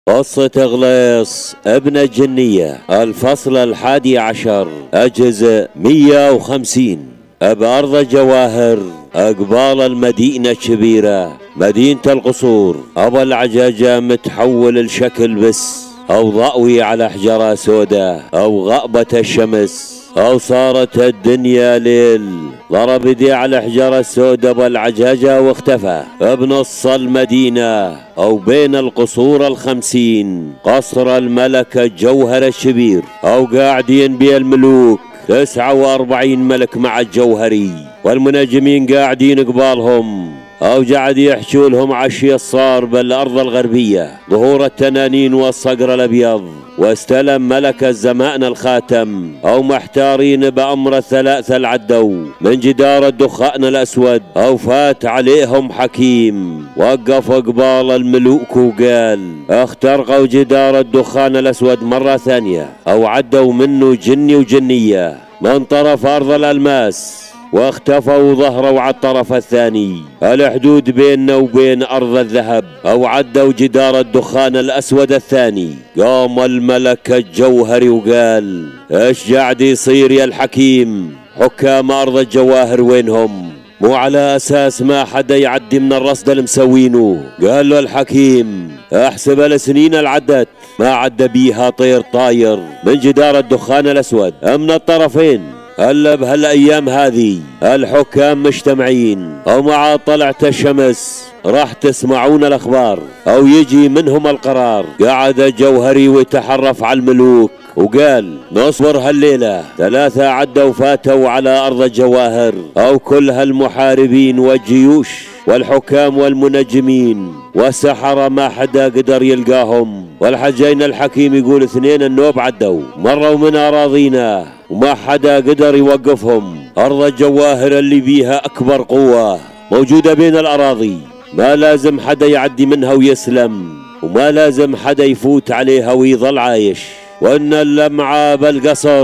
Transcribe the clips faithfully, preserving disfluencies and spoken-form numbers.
قصة إغليص ابن الجنية الفصل الحادي عشر الجزء مية وخمسين. بأرض الجواهر أقبال المدينة الكبيرة مدينة القصور، أبا العجاجة متحول الشكل بس، أو ضأوي على حجرة سوداء، أو غأبة الشمس، أو صارت الدنيا ليل. ضرب يدي على حجرة السوداء بالعجاجة واختفى بنص المدينة أو بين القصور الخمسين، قصر الملك الجوهر الشبير، أو قاعدين بيه الملوك تسعة وأربعين ملك مع الجوهري، والمنجمين قاعدين قبالهم، أو قاعد يحشوا لهم عشية صار بالأرض الغربية ظهور التنانين والصقر الأبيض. واستلم ملك الزمان الخاتم، أو محتارين بأمر الثلاثة العدو من جدار الدخان الأسود، أو فات عليهم حكيم وقف قبال الملوك وقال اخترقوا جدار الدخان الأسود مرة ثانية، أو عدوا منه جني وجنية من طرف أرض الألماس، واختفوا وظهروا على الطرف الثاني الحدود بيننا وبين أرض الذهب، أو عدوا جدار الدخان الأسود الثاني. قام الملك الجوهري وقال ايش قاعد يصير يا الحكيم؟ حكام أرض الجواهر وينهم؟ مو على أساس ما حدا يعدي من الرصد المسوينه. قال له الحكيم احسب السنين العدت ما عدى بيها طير طاير من جدار الدخان الأسود من الطرفين هلا بهالايام هذه الحكام مجتمعين، او مع طلعة الشمس راح تسمعون الاخبار او يجي منهم القرار. قعد الجوهري ويتحرف على الملوك وقال نصبر هالليلة، ثلاثة عدوا فاتوا على ارض الجواهر، او كل هالمحاربين والجيوش والحكام والمنجمين والسحرة ما حدا قدر يلقاهم. والحجين الحكيم يقول اثنين النوب عدوا مروا من اراضينا وما حدا قدر يوقفهم. أرض الجواهر اللي بيها أكبر قوة موجودة بين الأراضي، ما لازم حدا يعدي منها ويسلم، وما لازم حدا يفوت عليها ويظل عايش. وإن اللمعة بالقصر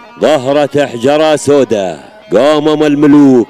ظهرت حجرة سوداء. قامم الملوك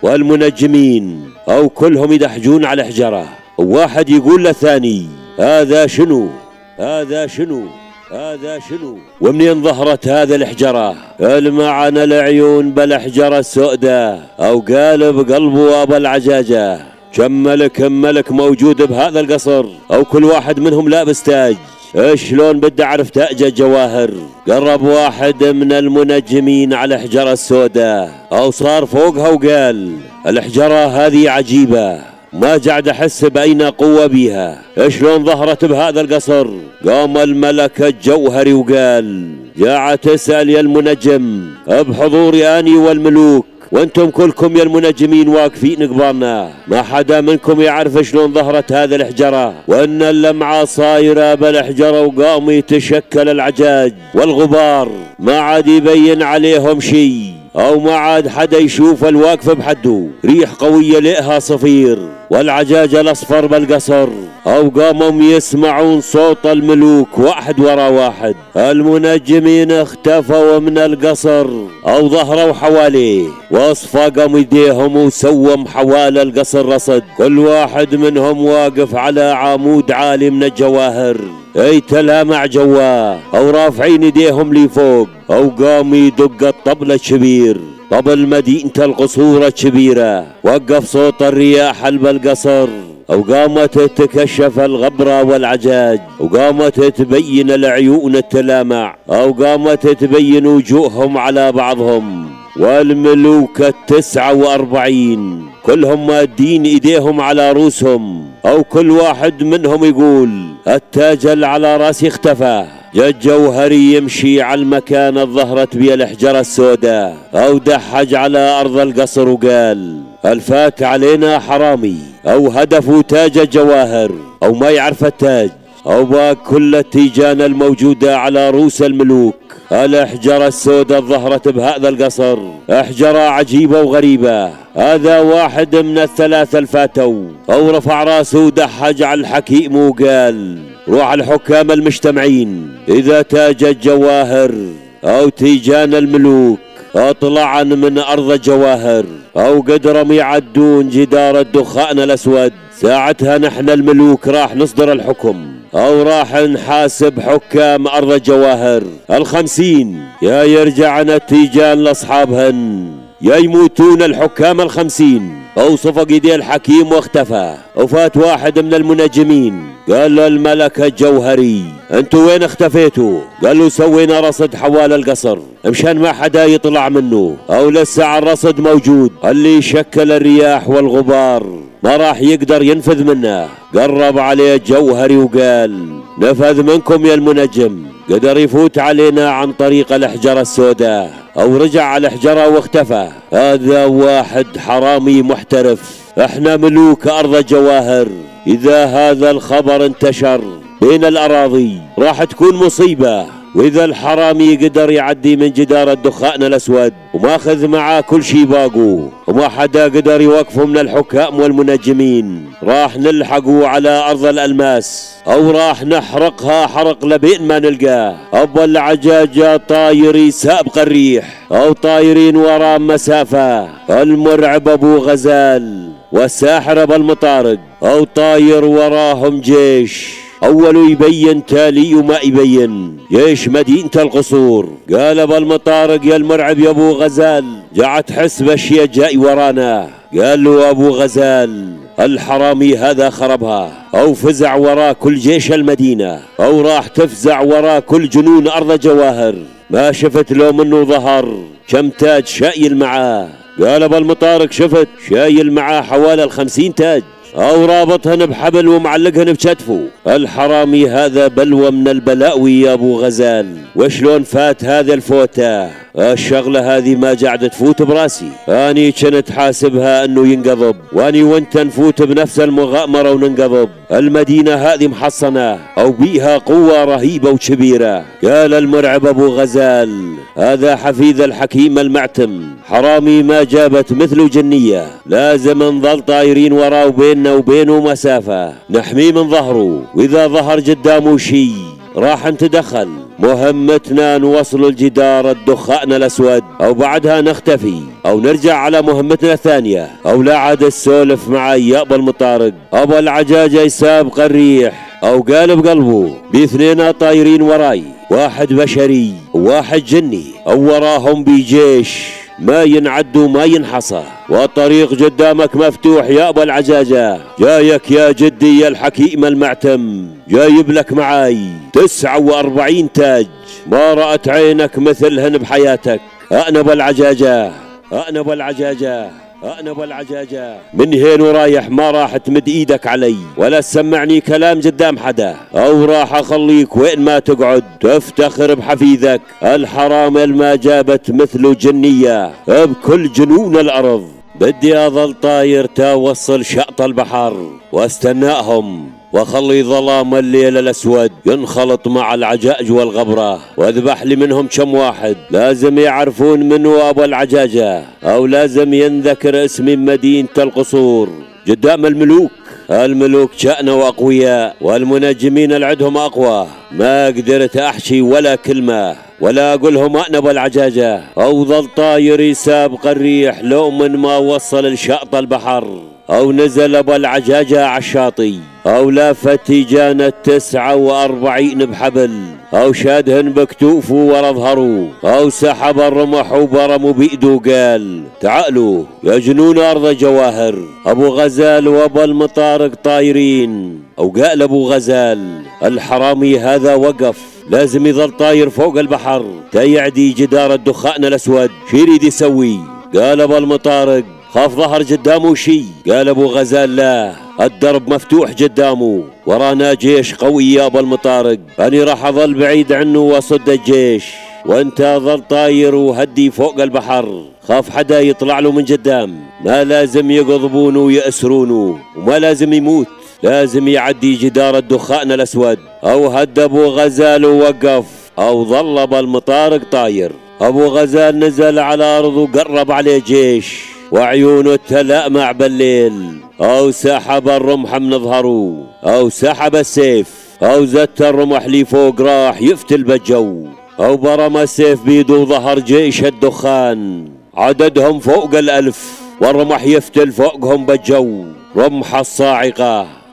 والمنجمين أو كلهم يدحجون على حجرة، وواحد يقول للثاني هذا شنو؟ هذا شنو؟ هذا شنو؟ ومنين ظهرت هذا الحجرة؟ المعنى العيون بالحجرة السوداء، أو قالب قلبه أبا العجاجة. كم ملك ملك موجود بهذا القصر، أو كل واحد منهم لابس تاج. شلون بدي أعرف تاج الجواهر؟ قرب واحد من المنجمين على الحجرة السوداء، أو صار فوقها وقال الحجرة هذه عجيبة، ما قاعد احس باين قوه بيها، شلون ظهرت بهذا القصر؟ قام الملك الجوهري وقال قاعد تسال يا المنجم بحضوري اني والملوك، وانتم كلكم يا المنجمين واقفين قبالنا، ما حدا منكم يعرف شلون ظهرت هذه الحجره، وان اللمعه صايره بالحجره وقام يتشكل العجاج والغبار، ما عاد يبين عليهم شيء، أو ما عاد حدا يشوف الواقف بحده، ريح قوية لقها صفير والعجاج الأصفر بالقصر. أو قاموا يسمعون صوت الملوك واحد ورا واحد. المنجمين اختفوا من القصر أو ظهروا حواليه، واصفقوا ايديهم وسوم حوالي القصر رصد، كل واحد منهم واقف على عمود عالي من الجواهر اي تلامع جواه، او رافعين ايديهم لفوق، او قام يدق الطبل الكبير، طبل مدينة القصور الكبيرة. وقف صوت الرياح بالقصر، او قامت تتكشف الغبرة والعجاج، وقامت تبين العيون التلامع، او قامت تبين وجوههم على بعضهم. والملوك التسعة واربعين كلهم مادين ايديهم على رؤوسهم، او كل واحد منهم يقول التاج اللي على راسي اختفى. جا الجوهري يمشي على المكان الظهرت بيه الحجرة السوداء، او دحج على ارض القصر وقال الفات علينا حرامي، او هدفوا تاج الجواهر، او ما يعرف التاج، او باك كل التيجان الموجودة على رؤوس الملوك. الحجرة السوداء ظهرت بهذا القصر، حجرة عجيبة وغريبة. هذا واحد من الثلاثة الفاتوا، او رفع راسه ودحج على الحكيم وقال روح الحكام المجتمعين، اذا تاج الجواهر او تيجان الملوك اطلعا من ارض الجواهر، او قدرم يعدون جدار الدخان الاسود، ساعتها نحن الملوك راح نصدر الحكم. أو راح نحاسب حكام أرض الجواهر الخمسين، يا يرجعن التيجان لأصحابهن، يا يموتون الحكام الخمسين. أو صفق يدي الحكيم واختفى، وفات واحد من المنجمين قال له الملك الجوهري انتوا وين اختفيتوا؟ قال له سوينا رصد حوالي القصر مشان ما حدا يطلع منه، او لسه الرصد موجود، اللي شكل الرياح والغبار ما راح يقدر ينفذ منه. قرب عليه الجوهري وقال نفذ منكم يا المنجم، قدر يفوت علينا عن طريق الحجرة السوداء، او رجع على الحجرة واختفى. هذا واحد حرامي محترف، احنا ملوك ارض الجواهر، اذا هذا الخبر انتشر بين الاراضي راح تكون مصيبة. واذا الحرامي قدر يعدي من جدار الدخان الاسود وماخذ معاه كل شي باقو وما حدا قدر يوقفه من الحكام والمنجمين، راح نلحقوا على ارض الالماس، او راح نحرقها حرق لبين ما نلقاه. ابو العجاجة طاير سابق الريح، او طايرين وراه مسافة، المرعب ابو غزال والساحر ابو المطارق، او طاير وراهم جيش أول يبين تالي وما يبين، جيش مدينة القصور. قال ابو المطارق يا المرعب يا ابو غزال قاعد تحس باشياء جاي ورانا. قال له ابو غزال الحرامي هذا خربها، او فزع وراه كل جيش المدينة، او راح تفزع وراه كل جنون ارض جواهر. ما شفت لو منه ظهر كم تاج شايل معاه. قال ابو المطارق شفت شايل معاه حوالي الخمسين تاج، او رابطهن بحبل ومعلقهن بكتفه. الحرامي هذا بلوى من البلاوي يا ابو غزال، وشلون فات هذا الفوته؟ الشغلة هذه ما قاعدة تفوت براسي، اني كنت حاسبها انه ينقضب، واني وانت نفوت بنفس المغامرة وننقضب. المدينة هذه محصنة او بيها قوة رهيبة وكبيرة. قال المرعب ابو غزال هذا حفيد الحكيم المعتم، حرامي ما جابت مثله جنية، لازم نظل طايرين وراه وبيننا وبينه مسافة نحميه من ظهره، واذا ظهر قدامه شي راح نتدخل. مهمتنا نوصل الجدار الدخان الاسود، او بعدها نختفي، او نرجع على مهمتنا الثانية، او لا عاد السولف معي يا ابو المطارق. ابو العجاجة يسابق الريح، او قال بقلبه باثنين طايرين وراي، واحد بشري وواحد جني، او وراهم بجيش ما ينعد وما ينحصى، والطريق قدامك مفتوح يا ابو العجاجة. جايك يا جدي يا الحكيم المعتم، جايب لك معاي تسعة واربعين تاج ما رأت عينك مثلهن بحياتك. انا ابو العجاجة، انا ابو العجاجة، انا ابو العجاجة، من هين ورايح ما راح تمد ايدك علي ولا تسمعني كلام قدام حدا، او راح اخليك وين ما تقعد تفتخر بحفيدك الحرام الما جابت مثله جنية بكل جنون الارض. بدي اظل طاير تا وصل شاط البحر واستناهم، واخلي ظلام الليل الاسود ينخلط مع العجاج والغبره، واذبح لي منهم كم واحد لازم يعرفون منه ابو العجاجه، او لازم ينذكر اسم مدينه القصور قدام الملوك. الملوك شأنوا اقوياء، والمنجمين اللي عندهم اقوى. ما قدرت احشي ولا كلمه ولا اقولهم انا ابو العجاجه، او ظل طاير يسابق الريح لو من ما وصل لشاط البحر، او نزل ابو العجاجه على الشاطئ، او لافت تيجان التسعة واربعين بحبل، او شادهن بكتوفه ورا ظهره، او سحب الرمح وبرموا بيده قال تعالوا يا جنون ارض جواهر، ابو غزال وابو المطارق طايرين. او قال ابو غزال الحرامي هذا وقف، لازم يظل طاير فوق البحر تا يعدي جدار الدخان الاسود، شو يريد يسوي؟ قال ابو المطارق خاف ظهر قدامه شي. قال ابو غزال لا، الدرب مفتوح قدامه، ورانا جيش قوي يا ابو المطارق، اني راح اظل بعيد عنه واصد الجيش، وانت ظل طاير وهدي فوق البحر، خاف حدا يطلع له من قدام، ما لازم يقضبونه ويأسرونه، وما لازم يموت، لازم يعدي جدار الدخان الاسود. او هد ابو غزال ووقف، او ظل ابو المطارق طاير. ابو غزال نزل على ارض وقرب عليه جيش، وعيونه تلأمع بالليل، او سحب الرمح من ظهره، او سحب السيف، او زت الرمح لي فوق راح يفتل بالجو، او برم السيف بيده ظهر جيش الدخان عددهم فوق الالف، والرمح يفتل فوقهم بالجو. رمح الصاعقة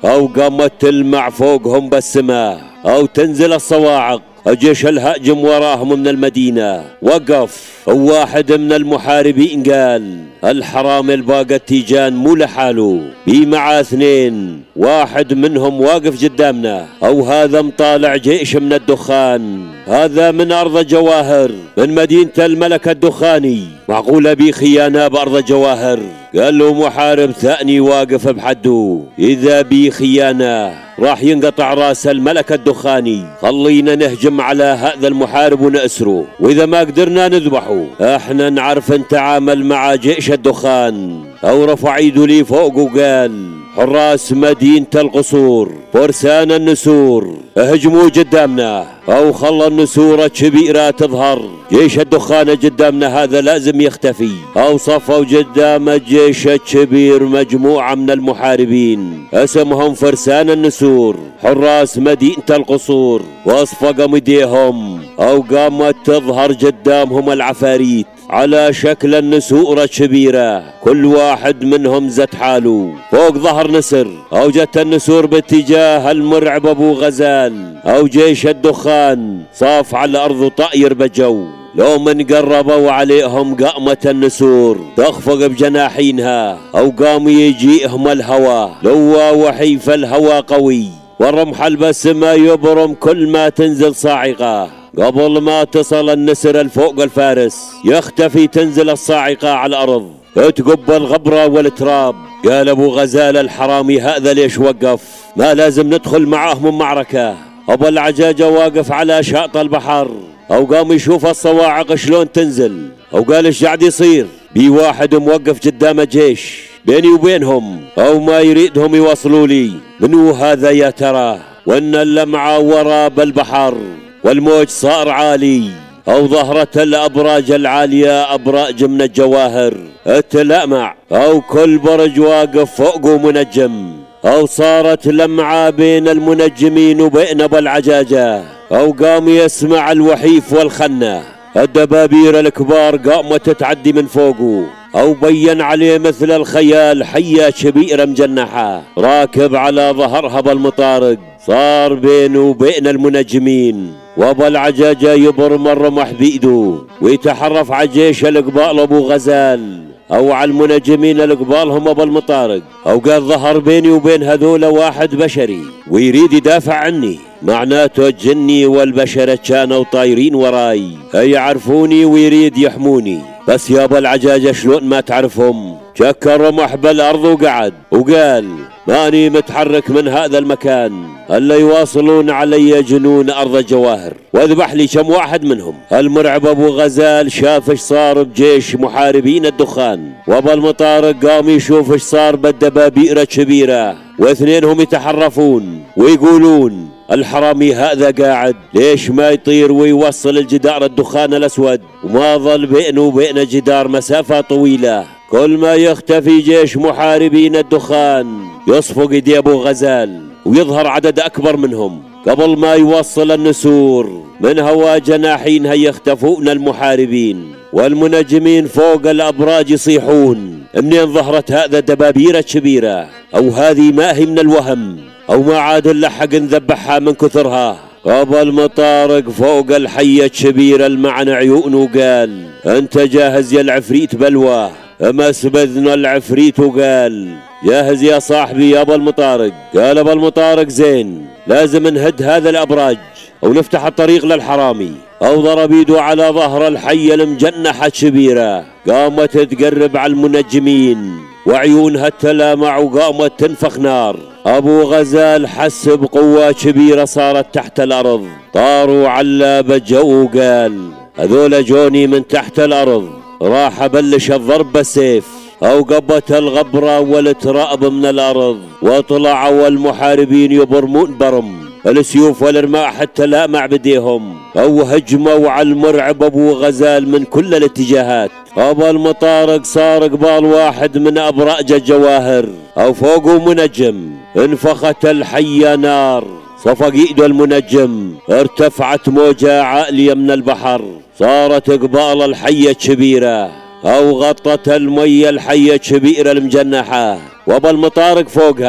أو قامت تلمع فوقهم بالسماء أو تنزل الصواعق. الجيش الهاجم وراهم من المدينة وقف. وواحد من المحاربين قال الحرامي الباقة تيجان مو لحاله، بي معاه اثنين، واحد منهم واقف قدامنا، أو هذا مطالع جيش من الدخان، هذا من أرض جواهر من مدينة الملك الدخاني، معقولة بي خيانة بأرض جواهر؟ قال له محارب ثاني واقف بحده إذا بي خيانة راح ينقطع راس الملك الدخاني، خلينا نهجم على هذا المحارب ونأسره، وإذا ما قدرنا نذبحه، احنا نعرف نتعامل مع جيش الدخان. أو رفع ايده لي فوق وقال حراس مدينة القصور فرسان النسور اهجموا قدامنا، أو خلى النسور الكبيرة تظهر، جيش الدخان قدامنا هذا لازم يختفي. أو صفوا قدام الجيش الكبير مجموعة من المحاربين اسمهم فرسان النسور حراس مدينة القصور، واصفقوا ايديهم أو قامت تظهر قدامهم العفاريت على شكل النسور الكبيرة، كل واحد منهم زت حاله فوق ظهر نسر. أو جت النسور باتجاه المرعب أبو غزال أو جيش الدخان صاف على الأرض طائر بالجو، لو من قربوا عليهم قامت النسور تخفق بجناحينها، أو قام يجيئهم الهوى لوا وحيف الهوى قوي، والرمح البسمة يبرم كل ما تنزل صاعقة، قبل ما تصل النسر الفوق الفارس يختفي تنزل الصاعقة على الأرض تقب الغبرة والتراب. قال أبو غزال الحرامي هذا ليش وقف؟ ما لازم ندخل معاهم معركة. أبو العجاجة واقف على شاطئ البحر أو قام يشوف الصواعق شلون تنزل، أو قال ايش قاعد يصير؟ بي واحد موقف قدام الجيش بيني وبينهم أو ما يريدهم يوصلوا لي، منو هذا يا ترى؟ وإن اللمعة ورا بالبحر والموج صار عالي، أو ظهرت الأبراج العالية أبراج من الجواهر التلمع، أو كل برج واقف فوقه منجم، أو صارت لمعة بين المنجمين وبين أبو العجاجة، أو قام يسمع الوحيف والخنة، الدبابير الكبار قامت تعدي من فوقه، أو بين عليه مثل الخيال حية كبيرة مجنحة راكب على ظهرها بالمطارق، صار بينه وبين المنجمين، وابو العجاجة يبرم الرمح بإيده ويتحرف على جيش القبال أبو غزال أو على المنجمين القبال هم أبو المطارق، أو قال ظهر بيني وبين هذول واحد بشري ويريد يدافع عني، معناته الجني والبشر كانوا طايرين وراي يعرفوني ويريد يحموني، بس يا ابو العجاجة شلون ما تعرفهم؟ شك الرمح بالأرض وقعد وقال ماني متحرك من هذا المكان الا يواصلون علي جنون أرض جواهر واذبح لي كم واحد منهم. المرعب أبو غزال شاف ايش صار بجيش محاربين الدخان، وابو المطارق قام يشوف ايش صار بالدبابير الكبيرة، واثنينهم يتحرفون ويقولون الحرامي هذا قاعد ليش ما يطير ويوصل الجدار الدخان الأسود، وما ظل بينه وبين الجدار مسافة طويلة، كل ما يختفي جيش محاربين الدخان يصفق يدي أبو غزال ويظهر عدد أكبر منهم، قبل ما يوصل النسور من هوا جناحينها يختفون المحاربين، والمنجمين فوق الأبراج يصيحون منين ظهرت هذا الدبابير الكبيرة؟ أو هذه ما هي من الوهم؟ أو ما عاد نلحق نذبحها من كثرها؟ أبو المطارق فوق الحية الكبيرة المعنى عيونه قال أنت جاهز يا العفريت بلوى؟ أمس بذن العفريت وقال جاهز يا صاحبي يا أبو المطارق. قال أبو المطارق زين لازم نهد هذا الأبراج أو نفتح الطريق للحرامي، أو ضرب يده على ظهر الحية المجنحة الكبيرة قامت تقرب على المنجمين وعيونها تلامع وقامت تنفخ نار. أبو غزال حس بقوة كبيرة صارت تحت الأرض، طاروا على بالجو وقال هذول جوني من تحت الأرض، راح أبلش الضرب بالسيف، أو قبت الغبرة والتراب من الأرض وطلعوا المحاربين يبرمون برم السيوف والرماح حتى لا مع بديهم، أو هجموا على المرعب أبو غزال من كل الاتجاهات. أبو المطارق صار قبال واحد من أبراج الجواهر أو فوقه منجم، انفخت الحية نار صفق ايده المنجم، ارتفعت موجة عالية من البحر صارت قبال الحية الكبيرة أو غطت المية الحية الكبيرة المجنحة، وأبو المطارق فوقها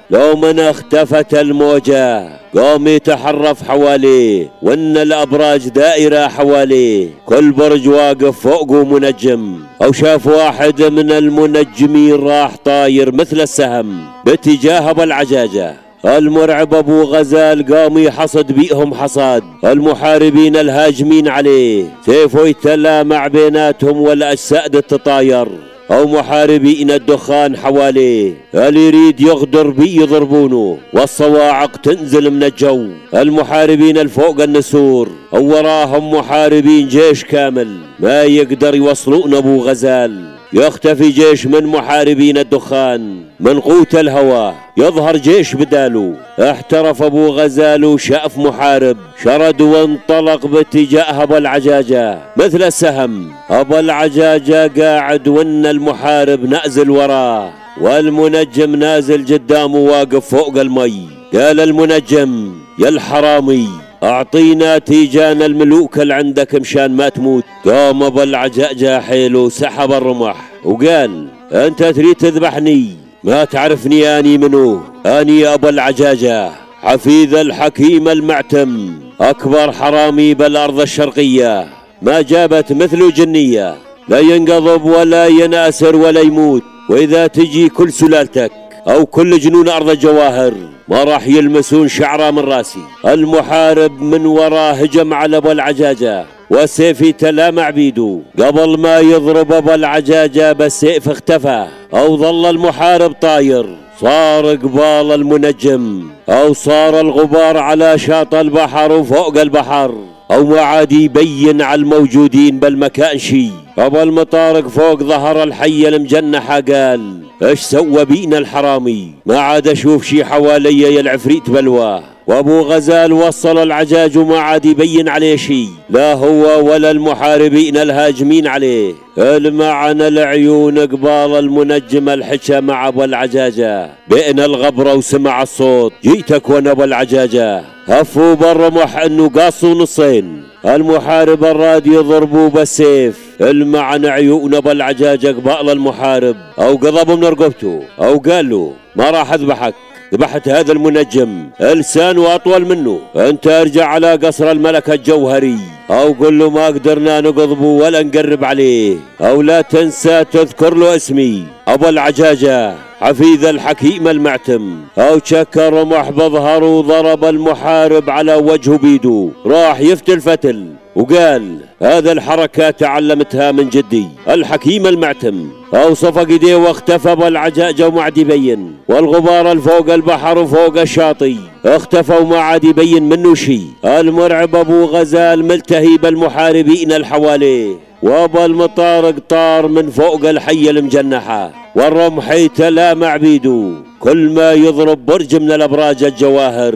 لو من اختفت الموجة قام يتحرف حواليه، وان الابراج دائرة حواليه، كل برج واقف فوقه منجم. او شاف واحد من المنجمين راح طاير مثل السهم باتجاه ابو العجاجة. المرعب ابو غزال قام يحصد بيهم حصاد المحاربين الهاجمين عليه، سيفه يتلامع بيناتهم والاجساد تتطاير، او محاربين الدخان حواليه، اللي يريد يغدر بي يضربونه، والصواعق تنزل من الجو، المحاربين الفوق النسور، او وراهم محاربين جيش كامل ما يقدر يوصلون ابو غزال. يختفي جيش من محاربين الدخان من قوة الهوى، يظهر جيش بداله. احترف ابو غزال وشاف محارب شرد وانطلق باتجاه ابو العجاجة مثل السهم. ابو العجاجة قاعد وان المحارب نازل وراه، والمنجم نازل قدامه واقف فوق المي. قال المنجم: يا الحرامي اعطينا تيجان الملوك اللي عندك مشان ما تموت. قام ابو العجاجة حيله وسحب الرمح وقال: انت تريد تذبحني؟ ما تعرفني اني منو؟ اني ابو العجاجة حفيد الحكيم المعتم، اكبر حرامي بالارض الشرقية، ما جابت مثله جنية، لا ينقضب ولا يناسر ولا يموت. واذا تجي كل سلالتك او كل جنون ارض الجواهر ما راح يلمسون شعره من راسي. المحارب من وراه هجم على ابو العجاجة والسيف تلامع بيده. قبل ما يضرب ابو العجاجة بالسيف اختفى، او ظل المحارب طاير. صار قبال المنجم، او صار الغبار على شاطئ البحر وفوق البحر، او ما عاد يبين على الموجودين بالمكان شي. ابو المطارق فوق ظهر الحية المجنحة قال: ايش سوى بينا الحرامي؟ ما عاد اشوف شي حوالي يا العفريت بلواه. وابو غزال وصل العجاج وما عاد يبين عليه شي، لا هو ولا المحاربين الهاجمين عليه. المعن العيون قبال المنجم الحكى مع ابو العجاجة بين الغبرة وسمع الصوت: جيتك وانا ابو العجاجة. هفوا بالرمح انه قاصوا نصين، المحارب الراد يضربوا بالسيف. المعن عيون ابو العجاجة قبال المحارب، او قضبوا من رقبته، او قال له: ما راح اذبحك، ذبحت هذا المنجم لسانه اطول منه، انت ارجع على قصر الملك الجوهري، او قل له ما قدرنا نقضبه ولا نقرب عليه، او لا تنسى تذكر له اسمي ابو العجاجة حفيد الحكيم المعتم. او شك رمح بظهره وضرب المحارب على وجهه بيده، راح يفتل الفتل وقال: هذا الحركة تعلمتها من جدي الحكيم المعتم. او صفق ايديه واختفى ابو العجاجة وما عاد يبين، والغبار الفوق البحر وفوق الشاطئ اختفى وما عاد يبين منه شي. المرعب ابو غزال ملتهي بالمحاربين الحواليه، وابو المطارق طار من فوق الحية المجنحة والرمح يتلامع بيده. كل ما يضرب برج من الابراج الجواهر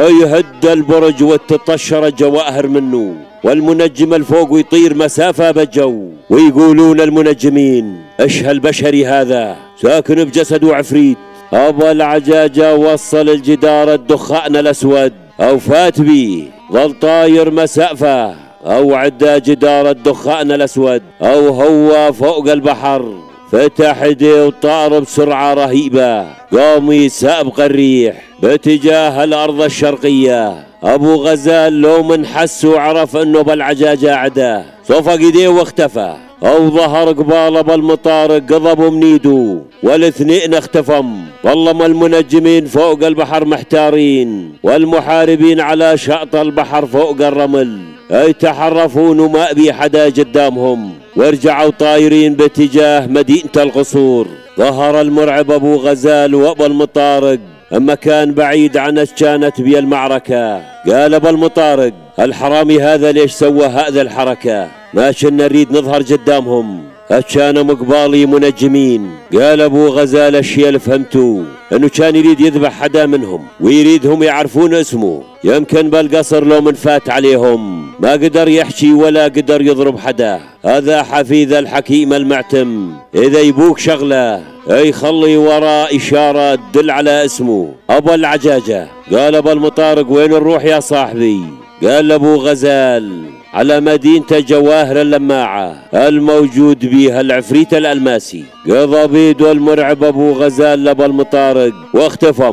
يهد البرج وتطشر الجواهر منه، والمنجم الفوق يطير مسافة بالجو. ويقولون المنجمين: ايش هالبشري هذا ساكن بجسده عفريت؟ ابو العجاجة وصل الجدار الدخان الاسود، او فات بيه ظل طاير مسافة، او عدى جدار الدخان الاسود، او هو فوق البحر. فتح ايديه وطار بسرعة رهيبة، قام يسابق الريح باتجاه الارض الشرقية. ابو غزال لو من حس وعرف انه بالعجاجة عداه، صفق ايديه واختفى، او ظهر قبال ابو المطارق قضبوا من ايده، والاثنين اختفم. ظلم المنجمين فوق البحر محتارين، والمحاربين على شاطئ البحر فوق الرمل يتحرفون وما بي حدا قدامهم، ورجعوا طايرين باتجاه مدينة القصور. ظهر المرعب ابو غزال وابو المطارق اما كان بعيد عن كانت بي المعركة. قال ابو المطارق: الحرامي هذا ليش سوى هذا الحركة؟ ما كنا نريد نظهر قدامهم، كانوا مقبالي منجمين. قال ابو غزال: الشيء اللي فهمته انه كان يريد يذبح حدا منهم ويريدهم يعرفون اسمه، يمكن بالقصر لو من فات عليهم ما قدر يحكي ولا قدر يضرب حدا. هذا حفيد الحكيم المعتم، اذا يبوك شغله يخلي وراء اشاره تدل على اسمه ابو العجاجة. قال ابو المطارق: وين نروح يا صاحبي؟ قال ابو غزال: على مدينة جواهر اللماعة الموجود بها العفريت الألماسي. قضى بيده المرعب ابو غزال لابو المطارق واختفم.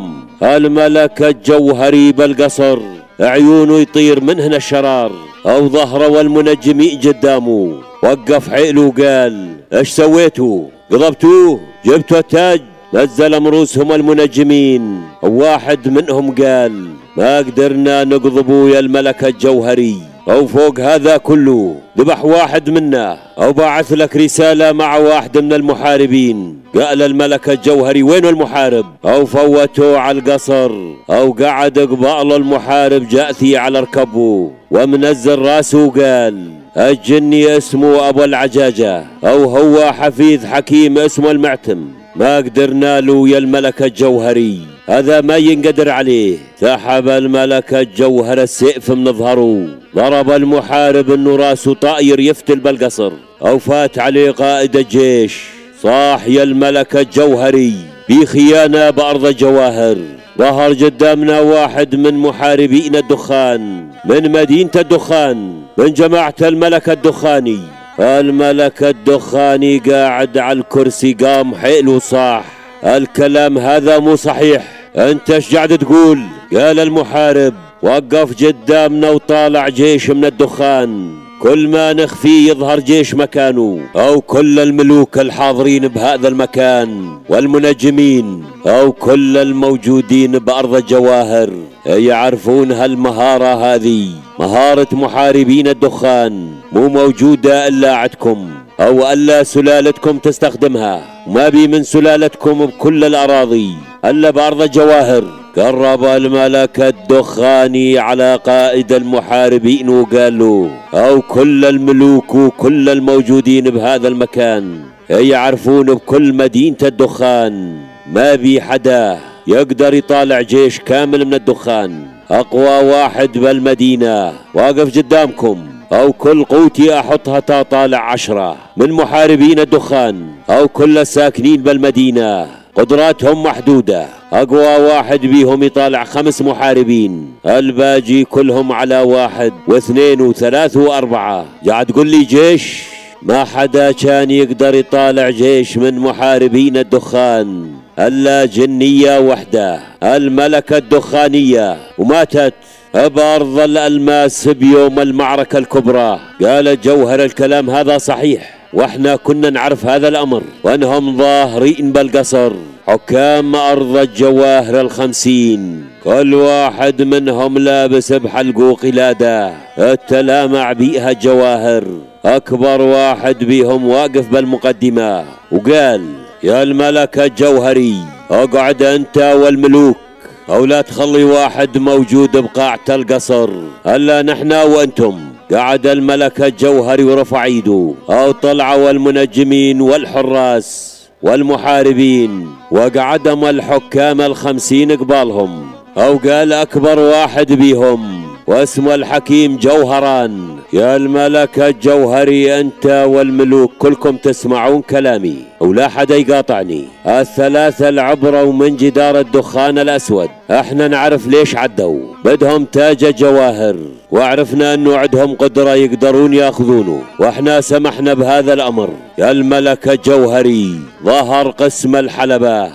الملك الجوهري بالقصر عيونه يطير منهن الشرار، او ظهره والمنجمين قدامه وقف حيله وقال ايش سويتوا؟ قضبتوه؟ جبتوا التاج؟ نزل من رؤوسهم المنجمين، وواحد منهم قال ما قدرنا نقضبوا يا الملك الجوهري، او فوق هذا كله ذبح واحد منا او بعث لك رسالة مع واحد من المحاربين. قال الملك الجوهري وين المحارب؟ او فوتوه على القصر، او قعد قبال المحارب جاثي على ركبه ومنزل راسه وقال الجني اسمه ابو العجاجة، او هو حفيد حكيم اسمه المعتم، ما قدرنا له يا الملك الجوهري، هذا ما ينقدر عليه. سحب الملك الجوهر السيف من ظهره، ضرب المحارب انه راسه طاير يفتل بالقصر، او فات عليه قائد الجيش، صاح يا الملك الجوهري بخيانة بأرض جواهر. ظهر قدامنا واحد من محاربين الدخان من مدينة الدخان من جماعة الملك الدخاني. الملك الدخاني قاعد على الكرسي قام حيله صاح الكلام هذا مو صحيح، انت ايش قاعد تقول؟ قال المحارب وقف قدامنا وطالع جيش من الدخان، كل ما نخفيه يظهر جيش مكانه، او كل الملوك الحاضرين بهذا المكان والمنجمين او كل الموجودين بأرض جواهر يعرفون هالمهارة هذه، مهارة محاربين الدخان مو موجودة الا عندكم او الا سلالتكم تستخدمها، وما بي من سلالتكم بكل الاراضي الا بأرض جواهر. قرب الملك الدخاني على قائد المحاربين وقال له او كل الملوك وكل الموجودين بهذا المكان يعرفون بكل مدينة الدخان ما بي حدا يقدر يطالع جيش كامل من الدخان، اقوى واحد بالمدينة واقف قدامكم، او كل قوتي احطها تطالع عشرة من محاربين الدخان، او كل الساكنين بالمدينة قدراتهم محدودة، اقوى واحد بيهم يطالع خمس محاربين، الباقي كلهم على واحد واثنين وثلاث واربعة. قاعد تقول لي جيش؟ ما حدا كان يقدر يطالع جيش من محاربين الدخان الا جنية وحدة الملكة الدخانية، وماتت بأرض الألماس بيوم المعركة الكبرى. قال جوهر الكلام هذا صحيح، واحنا كنا نعرف هذا الأمر، وانهم ظاهرين بالقصر حكام أرض الجواهر الخمسين، كل واحد منهم لابس بحلقه قلادة التلامع بيها الجواهر، أكبر واحد بيهم واقف بالمقدمة وقال يا الملك الجوهري اقعد أنت والملوك، أو لا تخلي واحد موجود بقاعة القصر ألا نحنا وأنتم. قعد الملك الجوهري ورفع ايده، أو طلعوا المنجمين والحراس والمحاربين وقعدهم الحكام الخمسين قبالهم، أو قال أكبر واحد بيهم واسمه الحكيم جوهران يا الملك الجوهري أنت والملوك كلكم تسمعون كلامي ولا حدا يقاطعني، الثلاثة العبروا من جدار الدخان الأسود، احنا نعرف ليش عدوا، بدهم تاج جواهر وعرفنا انه عندهم قدرة يقدرون ياخذونه، واحنا سمحنا بهذا الامر. يا الملك الجوهري ظهر قسم الحلبة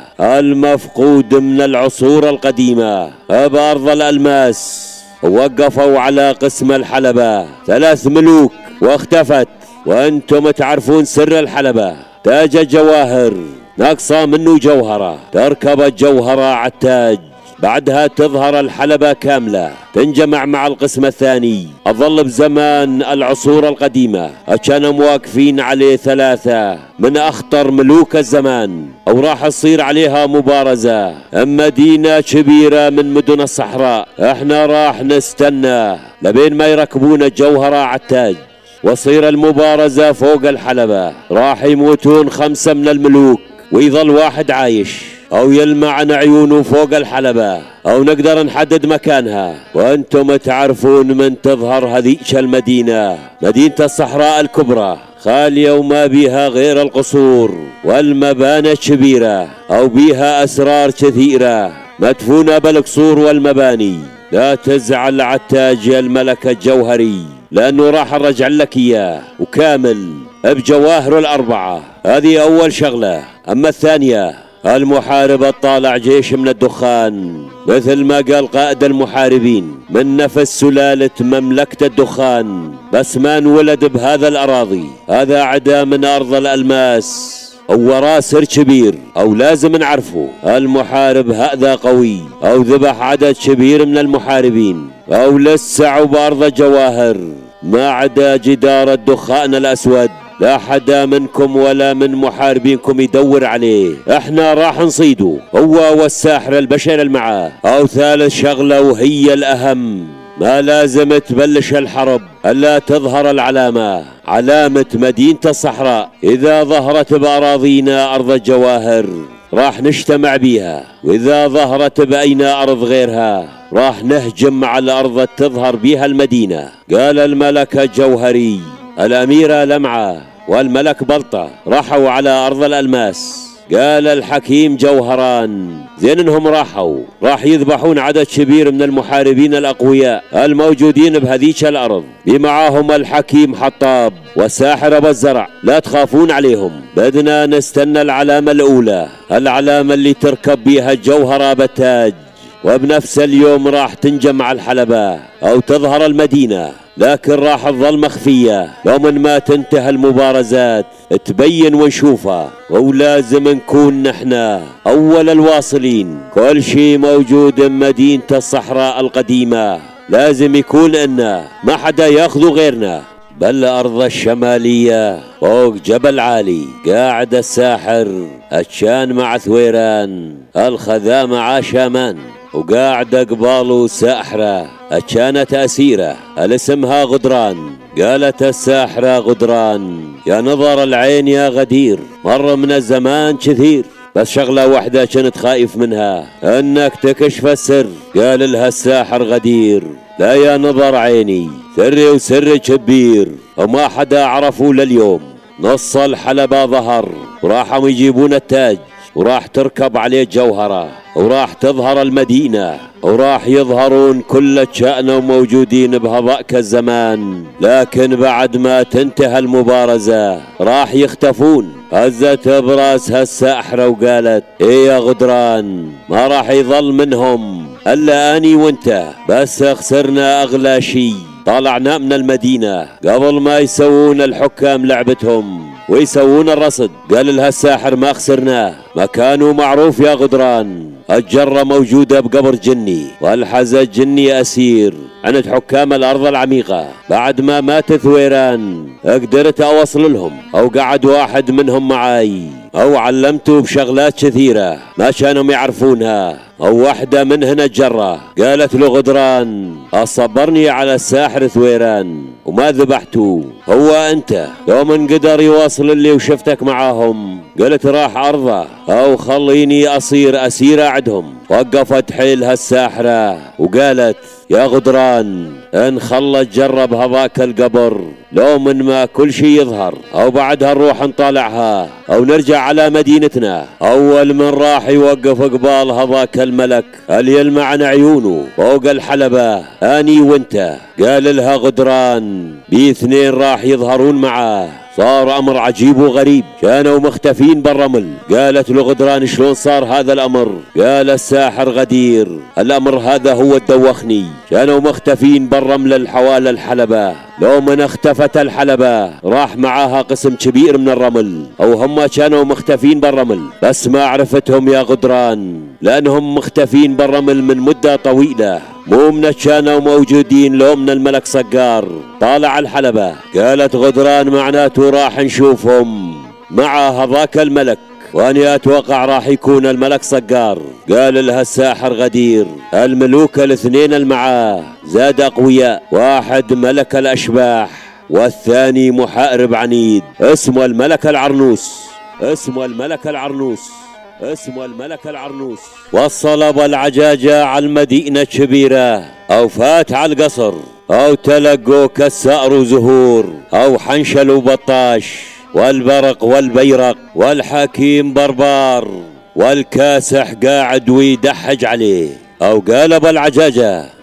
المفقود من العصور القديمة بأرض الألماس، وقفوا على قسم الحلبة ثلاث ملوك واختفت، وانتم تعرفون سر الحلبة، تاج الجواهر ناقصة منه جوهرة، تركب الجوهرة على التاج، بعدها تظهر الحلبة كاملة تنجمع مع القسم الثاني، أظل بزمان العصور القديمة كانوا واقفين عليه ثلاثة من أخطر ملوك الزمان، أو راح تصير عليها مبارزة، مدينة كبيرة من مدن الصحراء، احنا راح نستنى لبين ما يركبون الجوهرة على التاج وصير المبارزة فوق الحلبة، راح يموتون خمسة من الملوك ويظل واحد عايش، أو يلمع عن عيونه فوق الحلبة، أو نقدر نحدد مكانها، وأنتم تعرفون من تظهر هذيك المدينة، مدينة الصحراء الكبرى خالية وما بيها غير القصور والمباني الكبيرة، أو بيها أسرار كثيرة مدفونة بالقصور والمباني. لا تزعل على التاج يا الملك الجوهري، لأنه راح أرجع لك إياه وكامل بجواهر الأربعة، هذه أول شغلة. أما الثانية المحارب اطالع جيش من الدخان، مثل ما قال قائد المحاربين من نفس سلالة مملكة الدخان، بس ما انولد بهذا الأراضي، هذا عدا من أرض الألماس، وراه سر كبير أو لازم نعرفه. المحارب هذا قوي أو ذبح عدد كبير من المحاربين أو لسعوا بأرض جواهر، ما عدا جدار الدخان الأسود لا حدا منكم ولا من محاربينكم يدور عليه، احنا راح نصيده هو والساحر البشر المعاه. او ثالث شغلة وهي الأهم، ما لازم تبلش الحرب الا تظهر العلامة، علامة مدينة الصحراء. اذا ظهرت بأراضينا أرض الجواهر راح نجتمع بيها، واذا ظهرت بأينا أرض غيرها راح نهجم على الأرض تظهر بيها المدينة. قال الملك الجوهري الأميرة لمعة والملك بلطة راحوا على أرض الألماس. قال الحكيم جوهران زين انهم راحوا راح يذبحون عدد كبير من المحاربين الأقوياء الموجودين بهذيك الأرض، بمعاهم الحكيم حطاب والساحر أبو الزرع، لا تخافون عليهم، بدنا نستنى العلامة الأولى، العلامة اللي تركب بيها الجوهرة بالتاج، وبنفس اليوم راح تنجمع الحلبة أو تظهر المدينة، لكن راح تظل مخفية لو من ما تنتهي المبارزات تبين ونشوفها، ولازم نكون نحنا أول الواصلين. كل شيء موجود بمدينة الصحراء القديمة لازم يكون إنا ما حدا ياخذه غيرنا. بالأرض الشمالية فوق جبل عالي قاعد الساحر أتشان مع ثويران، الخذا مع شامان، وقاعد قباله ساحرة كانت أسيرة الاسمها غدران. قالت الساحرة غدران يا نظر العين يا غدير، مر من الزمان كثير، بس شغلة واحدة كنت خايف منها انك تكشف السر. قال لها الساحر غدير لا يا نظر عيني، سري وسر كبير وما حدا عرفوا لليوم. نص الحلبة ظهر وراحوا يجيبون التاج، وراح تركب عليه جوهرة، وراح تظهر المدينة، وراح يظهرون كل شأن وموجودين بهذاك الزمان، لكن بعد ما تنتهي المبارزة راح يختفون. هزت براسها الساحرة وقالت ايه يا غدران ما راح يظل منهم الا اني وانت، بس خسرنا اغلى شي، طلعنا من المدينة قبل ما يسوون الحكام لعبتهم ويسوون الرصد. قال لها الساحر ما خسرناه، مكانه معروف يا غدران، الجرة موجودة بقبر جني، والحزة جني أسير عند حكام الأرض العميقة. بعد ما مات ثويران قدرت أوصل لهم، أو قعد واحد منهم معاي، أو علمته بشغلات كثيرة ما كانوا يعرفونها، أو واحدة منهن الجرة. قالت له غدران أصبرني على الساحر ثويران وما ذبحته، هو أنت لو من قدر يواصل اللي وشفتك معاهم قلت راح أرضى أو خليني أصير أسيرة عندهم. وقفت حيلها الساحرة وقالت يا غدران ان خلت جرب هذاك القبر لو من ما كل شي يظهر، او بعدها نروح نطالعها او نرجع على مدينتنا. اول من راح يوقف قبال هذاك الملك اللي يلمعن عيونه فوق الحلبة اني وانت. قال لها غدران باثنين راح يظهرون معاه. صار امر عجيب وغريب، كانوا مختفين بالرمل. قالت له غدران شلون صار هذا الامر؟ قال الساحر غدير الامر هذا هو الدوخني، كانوا مختفين بالرمل الحوال الحلبة، لو من اختفت الحلبة راح معاها قسم كبير من الرمل، او هم كانوا مختفين بالرمل بس ما عرفتهم يا غدران لانهم مختفين بالرمل من مدة طويلة، مو من كانوا موجودين لو من الملك صقار طالع الحلبة. قالت غدران معناته راح نشوفهم مع هذاك الملك، واني اتوقع راح يكون الملك صقار. قال لها الساحر غدير الملوك الاثنين المعاه زاد اقوياء، واحد ملك الاشباح والثاني محارب عنيد اسمه الملك العرنوس، اسمه الملك العرنوس اسمه الملك العرنوس. وصل بالعجاجة على المدينة الكبيرة، او فات على القصر، او تلقوا كالسأر وزهور، او حنشل وبطاش، والبرق والبيرق، والحكيم بربار، والكاسح قاعد ويدحج عليه. او قال بالعجاجة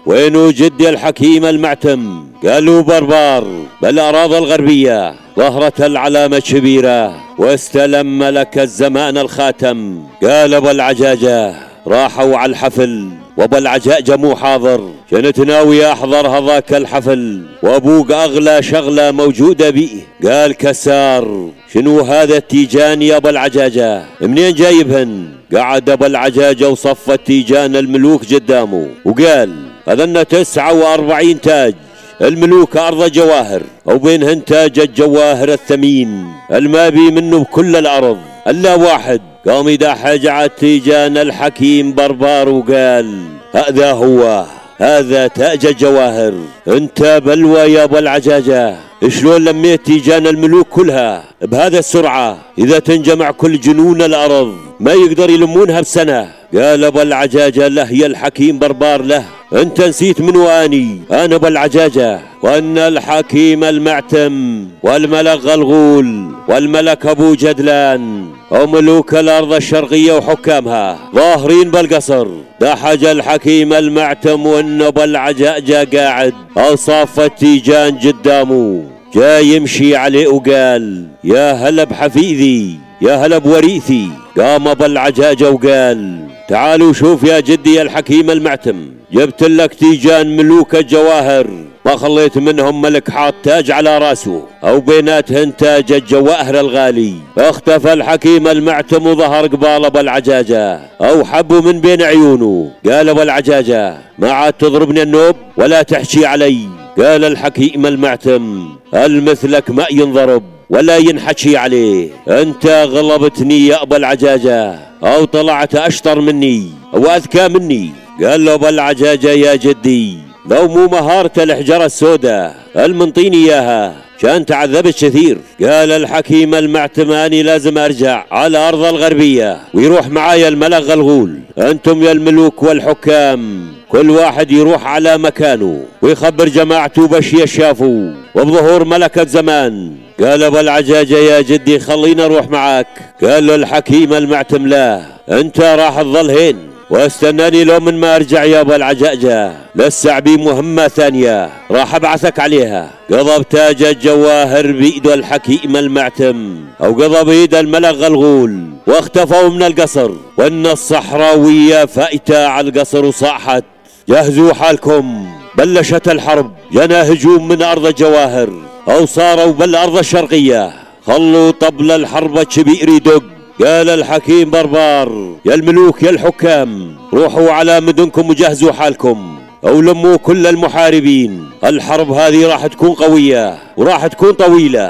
وينو جدي الحكيم المعتم؟ قالوا بربار بالأراضي الغربية ظهرت العلامة كبيرة واستلم ملك الزمان الخاتم. قال أبو العجاجة راحوا على الحفل وابو العجاجة مو حاضر، كنت ناوي احضر هذاك الحفل وابوك اغلى شغلة موجودة بيه. قال كسار شنو هذا التيجان يا ابو العجاجة؟ منين جايبهن؟ قعد ابو العجاجة وصف التيجان الملوك قدامه وقال هذن تسعة واربعين تاج الملوك أرض جواهر، وبينهن تاج الجواهر الثمين المابي منه بكل الأرض إلا واحد. قام يدحج على التيجان الحكيم بربار وقال هذا هو، هذا تاج الجواهر. انت بلوى يا ابو العجاجة، شلون لميت تيجان الملوك كلها بهذا السرعة؟ إذا تنجمع كل جنون الأرض ما يقدر يلمونها بسنة. قال ابو العجاجة له يا الحكيم بربار له، انت نسيت من واني؟ انا ابو العجاجة، وان الحكيم المعتم والملك غلغول والملك ابو جدلان وملوك الارض الشرقية وحكامها ظاهرين بالقصر. دحج الحكيم المعتم وان ابو العجاجة قاعد اوصاف التيجان قدامه جاي يمشي عليه وقال يا هلا بحفيدي، يا هلا بوريثي. قام ابو العجاجة وقال تعالوا شوف يا جدي الحكيم المعتم، جبت لك تيجان ملوك الجواهر ما خليت منهم ملك حاط تاج على راسه او بيناتهن تاج الجواهر الغالي. اختفى الحكيم المعتم وظهر قبال ابو العجاجة او حبه من بين عيونه. قال ابو العجاجة ما عاد تضربني النوب ولا تحكي علي. قال الحكيم المعتم المثلك ما ينضرب ولا ينحكي عليه، انت غلبتني يا ابو العجاجة او طلعت اشطر مني واذكى مني. قال له ابو العجاجة يا جدي لو مو مهارة الحجرة السوداء المنطيني اياها كان تعذبت كثير. قال الحكيم المعتماني لازم ارجع على ارض الغربية ويروح معايا الملك غلغول، انتم يا الملوك والحكام كل واحد يروح على مكانه ويخبر جماعته بشي شافوا وبظهور ملكة زمان. قال ابو العجاجة يا جدي خلينا نروح معاك. قال له الحكيم المعتم لا، انت راح تظل هين واستناني لو من ما ارجع يا ابو العجاجة لسه بي مهمة ثانية راح ابعثك عليها. قضى بتاج الجواهر بيد الحكيم المعتم او قضى بيد الملك غلغول واختفوا من القصر، وان الصحراوية فائتة على القصر وصاحت جهزوا حالكم بلشت الحرب. جنا هجوم من ارض الجواهر او صاروا بالارض الشرقية، خلوا طبل الحرب الكبير يدق. قال الحكيم بربار يا الملوك يا الحكام روحوا على مدنكم وجهزوا حالكم او لموا كل المحاربين، الحرب هذه راح تكون قوية وراح تكون طويلة.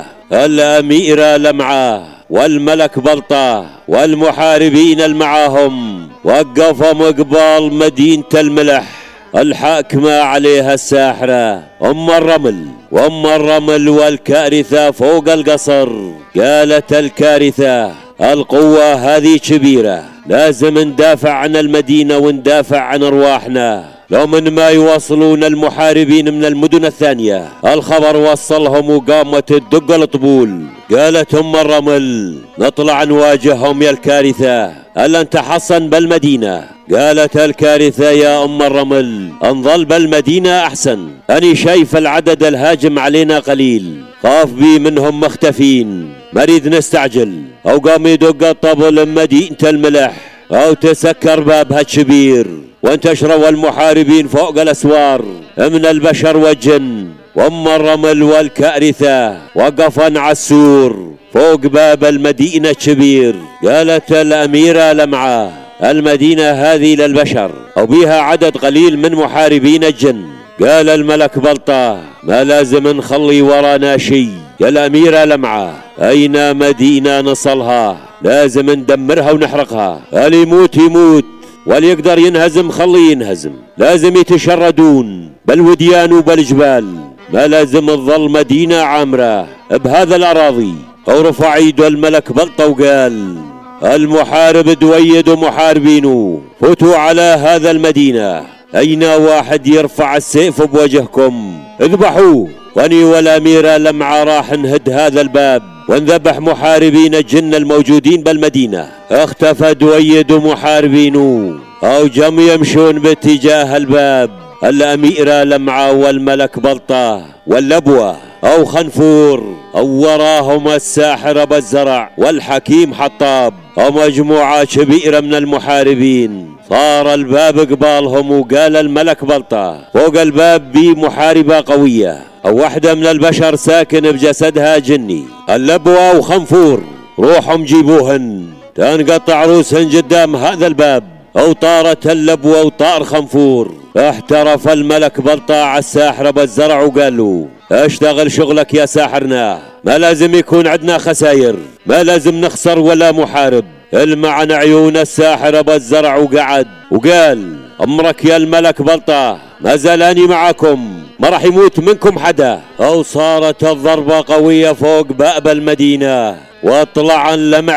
الاميرة لمعة والملك بلطة والمحاربين المعاهم وقفوا مقبال مدينة الملح الحاكمة عليها الساحرة ام الرمل. وام الرمل والكارثة فوق القصر قالت الكارثة القوة هذه كبيرة، لازم ندافع عن المدينة وندافع عن ارواحنا لو من ما يوصلون المحاربين من المدن الثانية. الخبر وصلهم وقامت تدق الطبول. قالت ام الرمل نطلع نواجههم يا الكارثة الا نتحصن بالمدينة. قالت الكارثة يا ام الرمل انظل بالمدينة احسن، اني شايف العدد الهاجم علينا قليل، خاف بي منهم مختفين، مريد نستعجل. او قام يدق الطبل مدينة الملح او تسكر بابها الكبير وانتشروا المحاربين فوق الاسوار من البشر والجن. وام الرمل والكارثة وقفن على السور فوق باب المدينة الكبير. قالت الاميرة لمعة المدينة هذه للبشر وبيها عدد قليل من محاربين الجن. قال الملك بلطة ما لازم نخلي ورانا شي يا الاميرة لمعة، اين مدينة نصلها لازم ندمرها ونحرقها، اللي يموت يموت واللي يقدر ينهزم خليه ينهزم، لازم يتشردون بالوديان وبالجبال، ما لازم تظل مدينة عامرة بهذا الاراضي. ورفع ايده الملك بلطة وقال المحارب دويد ومحاربينه فوتوا على هذا المدينة، اين واحد يرفع السيف بوجهكم اذبحوه، واني والاميرة لمعة راح نهد هذا الباب ونذبح محاربين الجن الموجودين بالمدينة. اختفى دويد ومحاربينه او جم يمشون باتجاه الباب. الأميرة لمعة والملك بلطة واللبوة أو خنفور، أو وراهم الساحر أبا الزرع والحكيم حطاب، أو مجموعة كبيرة من المحاربين. صار الباب قبالهم، وقال الملك بلطة فوق الباب بي محاربة قوية، أو واحدة من البشر ساكن بجسدها جني. اللبوة وخنفور روحهم جيبوهن، تنقطع روسهن قدام هذا الباب. أو طارت اللبوة وطار خنفور. احترف الملك بلطة على الساحر أبا الزرع وقال له اشتغل شغلك يا ساحرنا، ما لازم يكون عندنا خساير، ما لازم نخسر ولا محارب. المعن عيون الساحر أبا الزرع وقعد وقال امرك يا الملك بلطة، ما زالاني معكم، ما راح يموت منكم حدا. أو صارت الضربة قوية فوق باب المدينة، واطلع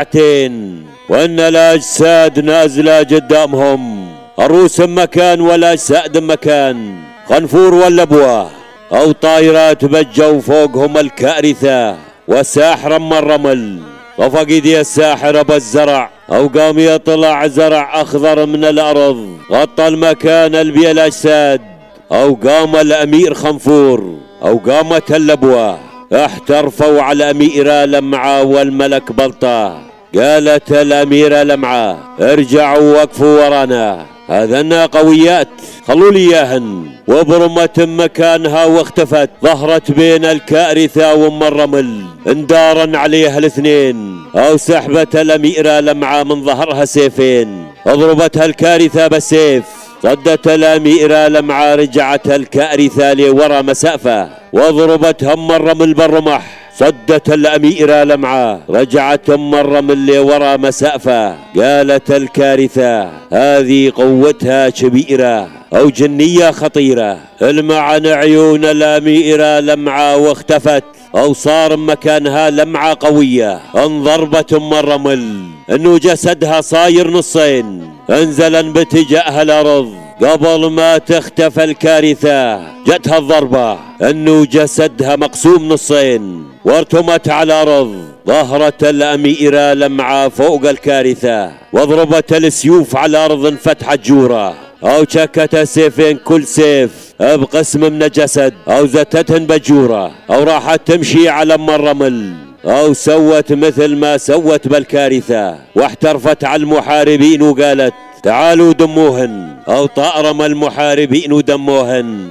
لمعتين وان الاجساد نازلة قدامهم، الروس مكان والاجساد مكان. خنفور واللبوة أو طايرات بجوا فوقهم الكارثة، والساحر أما الرمل طفق ايدي الساحر أبا الزرع، أو قام يطلع زرع أخضر من الأرض غطى المكان البي الأجساد. أو قام الأمير خنفور أو قامت اللبوة احترفوا على الأميرة لمعة والملك بلطة. قالت الأميرة لمعة ارجعوا وقفوا ورانا، هذن قويات خلوا لي اياهن. وبرمت مكانها واختفت، ظهرت بين الكارثة وام الرمل اندارا عليها الاثنين. او سحبت الأميرة لمعة من ظهرها سيفين، اضربتها الكارثة بالسيف، صدت الأميرة لمعة، رجعت الكارثة لورا مسافة واضربت ام الرمل بالرمح، صدت الأميرة لمعة، رجعت ام الرمل لورا مسافة. قالت الكارثة هذه قوتها كبيرة أو جنية خطيرة. المعن عيون الأميرة لمعة واختفت، أو صار مكانها لمعة قوية. انضربت ام الرمل انه جسدها صاير نصين، انزلا باتجاه الأرض. قبل ما تختفى الكارثة جتها الضربة انه جسدها مقسوم نصين وارتمت على الأرض. ظهرت الأميرة لمعة فوق الكارثة واضربت السيوف على الأرض، انفتحت جورة أو شكت سيفين كل سيف بقسم من الجسد، أو زتتهن بجورة، أو راحت تمشي على ام الرمل، أو سوت مثل ما سوت بالكارثة واحترفت على المحاربين وقالت تعالوا دموهن. أو طأرم المحاربين ودموهن.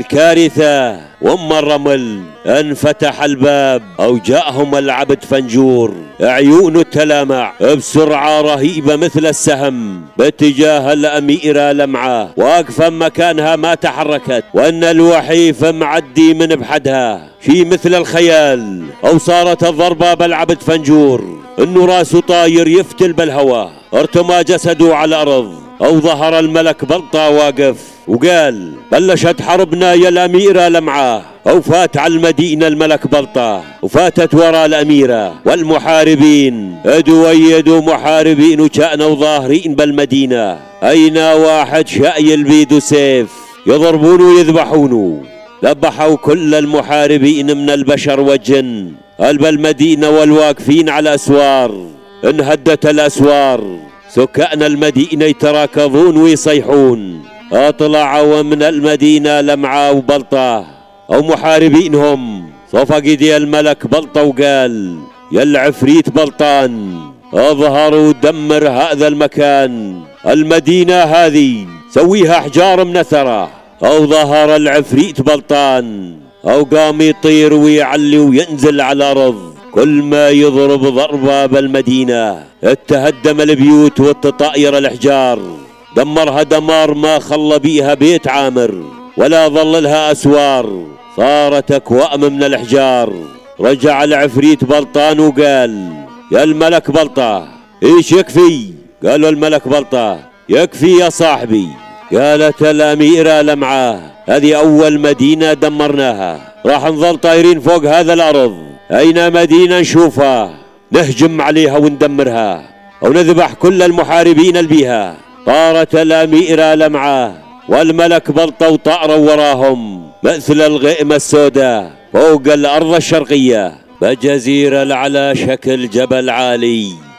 الكارثة وام الرمل انفتح الباب، أو جاءهم العبد فنجور عيونه تلامع بسرعة رهيبة مثل السهم باتجاه الأميرة لمعة، واقفة مكانها ما تحركت، وأن الوحيف معدي من بحدها شي مثل الخيال. أو صارت الضربة بالعبد فنجور انه راسه طاير يفتل بالهواء، ارتمى جسده على الأرض. أو ظهر الملك بلطة واقف وقال بلشت حربنا يا الأميرة لمعة. أو فات على المدينة الملك بلطة وفاتت وراء الأميرة والمحاربين، ادوا محاربين وكانوا ظاهرين بالمدينة. أين واحد شايل بيده سيف يضربونه ويذبحونه. ذبحوا كل المحاربين من البشر والجن قلب المدينة والواقفين على الأسوار. انهدت الأسوار، سكان المدينة يتراكضون ويصيحون. اطلعوا من المدينة لمعة وبلطة أو محاربينهم. صفق ايدي الملك بلطة وقال يا العفريت بلطان اظهر ودمر هذا المكان، المدينة هذه سويها حجار منثرة. أو ظهر العفريت بلطان أو قام يطير ويعلي وينزل على الأرض، كل ما يضرب ضربة بالمدينة اتهدم البيوت وتطاير الأحجار، دمرها دمار ما خلى بيها بيت عامر ولا ظل لها أسوار، صارت أكوام من الأحجار. رجع العفريت بلطان وقال يا الملك بلطة ايش يكفي؟ قالوا الملك بلطة يكفي يا صاحبي. قالت الأميرة لمعة هذه أول مدينة دمرناها، راح نظل طايرين فوق هذا الأرض، أين مدينة نشوفها نهجم عليها وندمرها أو نذبح كل المحاربين اللي بيها. طارت الأميرة لمعة والملك بلطة وطاروا وراهم مثل الغيمة السوداء فوق الأرض الشرقية بجزيرة على شكل جبل عالي.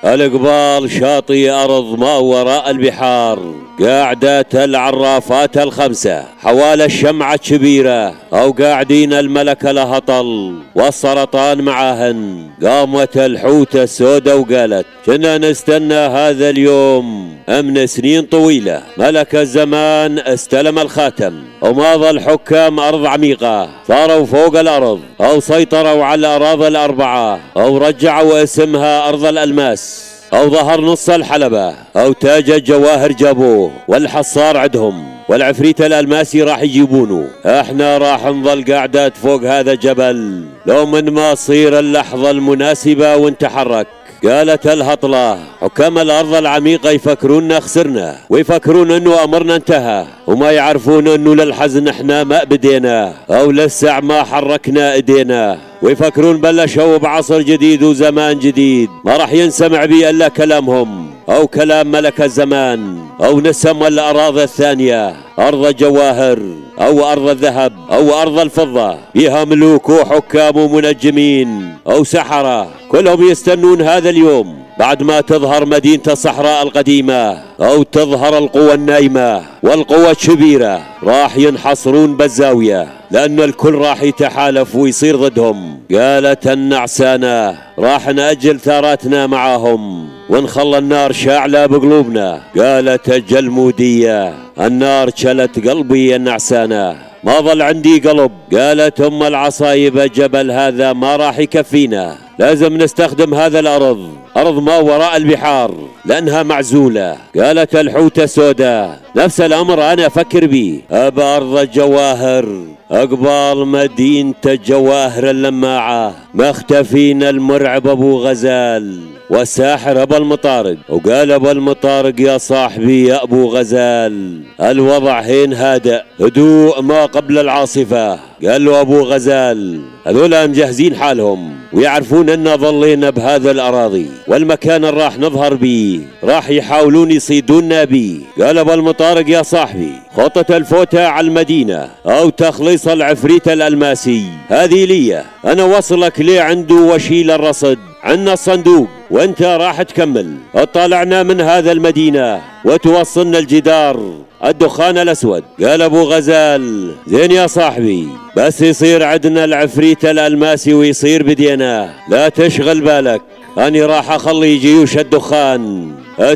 القبال شاطئ أرض ما وراء البحار، قاعدة العرافات الخمسة حوالى الشمعة الكبيرة، أو قاعدين الملكة لهطل والسرطان معهن. قامت الحوتة السودة وقالت كنا نستنى هذا اليوم من سنين طويلة. ملك الزمان استلم الخاتم، وماضى الحكام أرض عميقة، صاروا فوق الأرض أو سيطروا على الأراضي الأربعة، أو رجعوا اسمها أرض الألماس، أو ظهر نص الحلبة، أو تاج الجواهر جابوه، والحصار عندهم، والعفريت الألماسي راح يجيبونه. احنا راح نظل قاعدات فوق هذا الجبل لو من ما تصير اللحظة المناسبة ونتحرك. قالت الهطلة حكام الأرض العميقة يفكروننا خسرنا، ويفكرون أنه أمرنا انتهى، وما يعرفون أنه للحزن احنا ما بدينا أو لسع ما حركنا ايدينا، ويفكرون بلشوا بعصر جديد وزمان جديد ما راح ينسمع بي إلا كلامهم أو كلام ملك الزمان، أو نسم الأراضي الثانية أرض الجواهر أو أرض الذهب أو أرض الفضة، بها ملوك وحكام ومنجمين أو سحرة، كلهم يستنون هذا اليوم بعد ما تظهر مدينة الصحراء القديمة أو تظهر القوة النايمة والقوة الكبيرة. راح ينحصرون بالزاوية لأن الكل راح يتحالف ويصير ضدهم. قالت النعسانة راح نأجل ثاراتنا معاهم ونخلى النار شاعلة بقلوبنا. قالت الجلمودية النار شلت قلبي يا النعسانة، ما ظل عندي قلب. قالت ام العصايب الجبل هذا ما راح يكفينا، لازم نستخدم هذا الأرض، أرض ما وراء البحار لأنها معزولة. قالت الحوتة سوداء نفس الأمر أنا أفكر بيه، أبا أرض الجواهر أقبال مدينة الجواهر اللماعة، مختفين المرعب أبو غزال والساحر أبو المطارق. وقال أبو المطارق يا صاحبي يا أبو غزال الوضع هين هادئ، هدوء ما قبل العاصفة. قال له أبو غزال هذولا مجهزين حالهم ويعرفون أن ظلينا بهذا الأراضي، والمكان اللي راح نظهر بيه راح يحاولون يصيدونا بيه. قال أبو المطارق يا صاحبي خطة الفوتة على المدينة أو تخليص العفريت الألماسي هذه لي، أنا وصلك ليه عنده وشيل الرصد، عنا الصندوق وانت راح تكمل. اطلعنا من هذا المدينة وتوصلنا الجدار الدخان الأسود. قال أبو غزال زين يا صاحبي، بس يصير عندنا العفريت الألماسي ويصير بدينا، لا تشغل بالك، أنا راح أخلي جيوش الدخان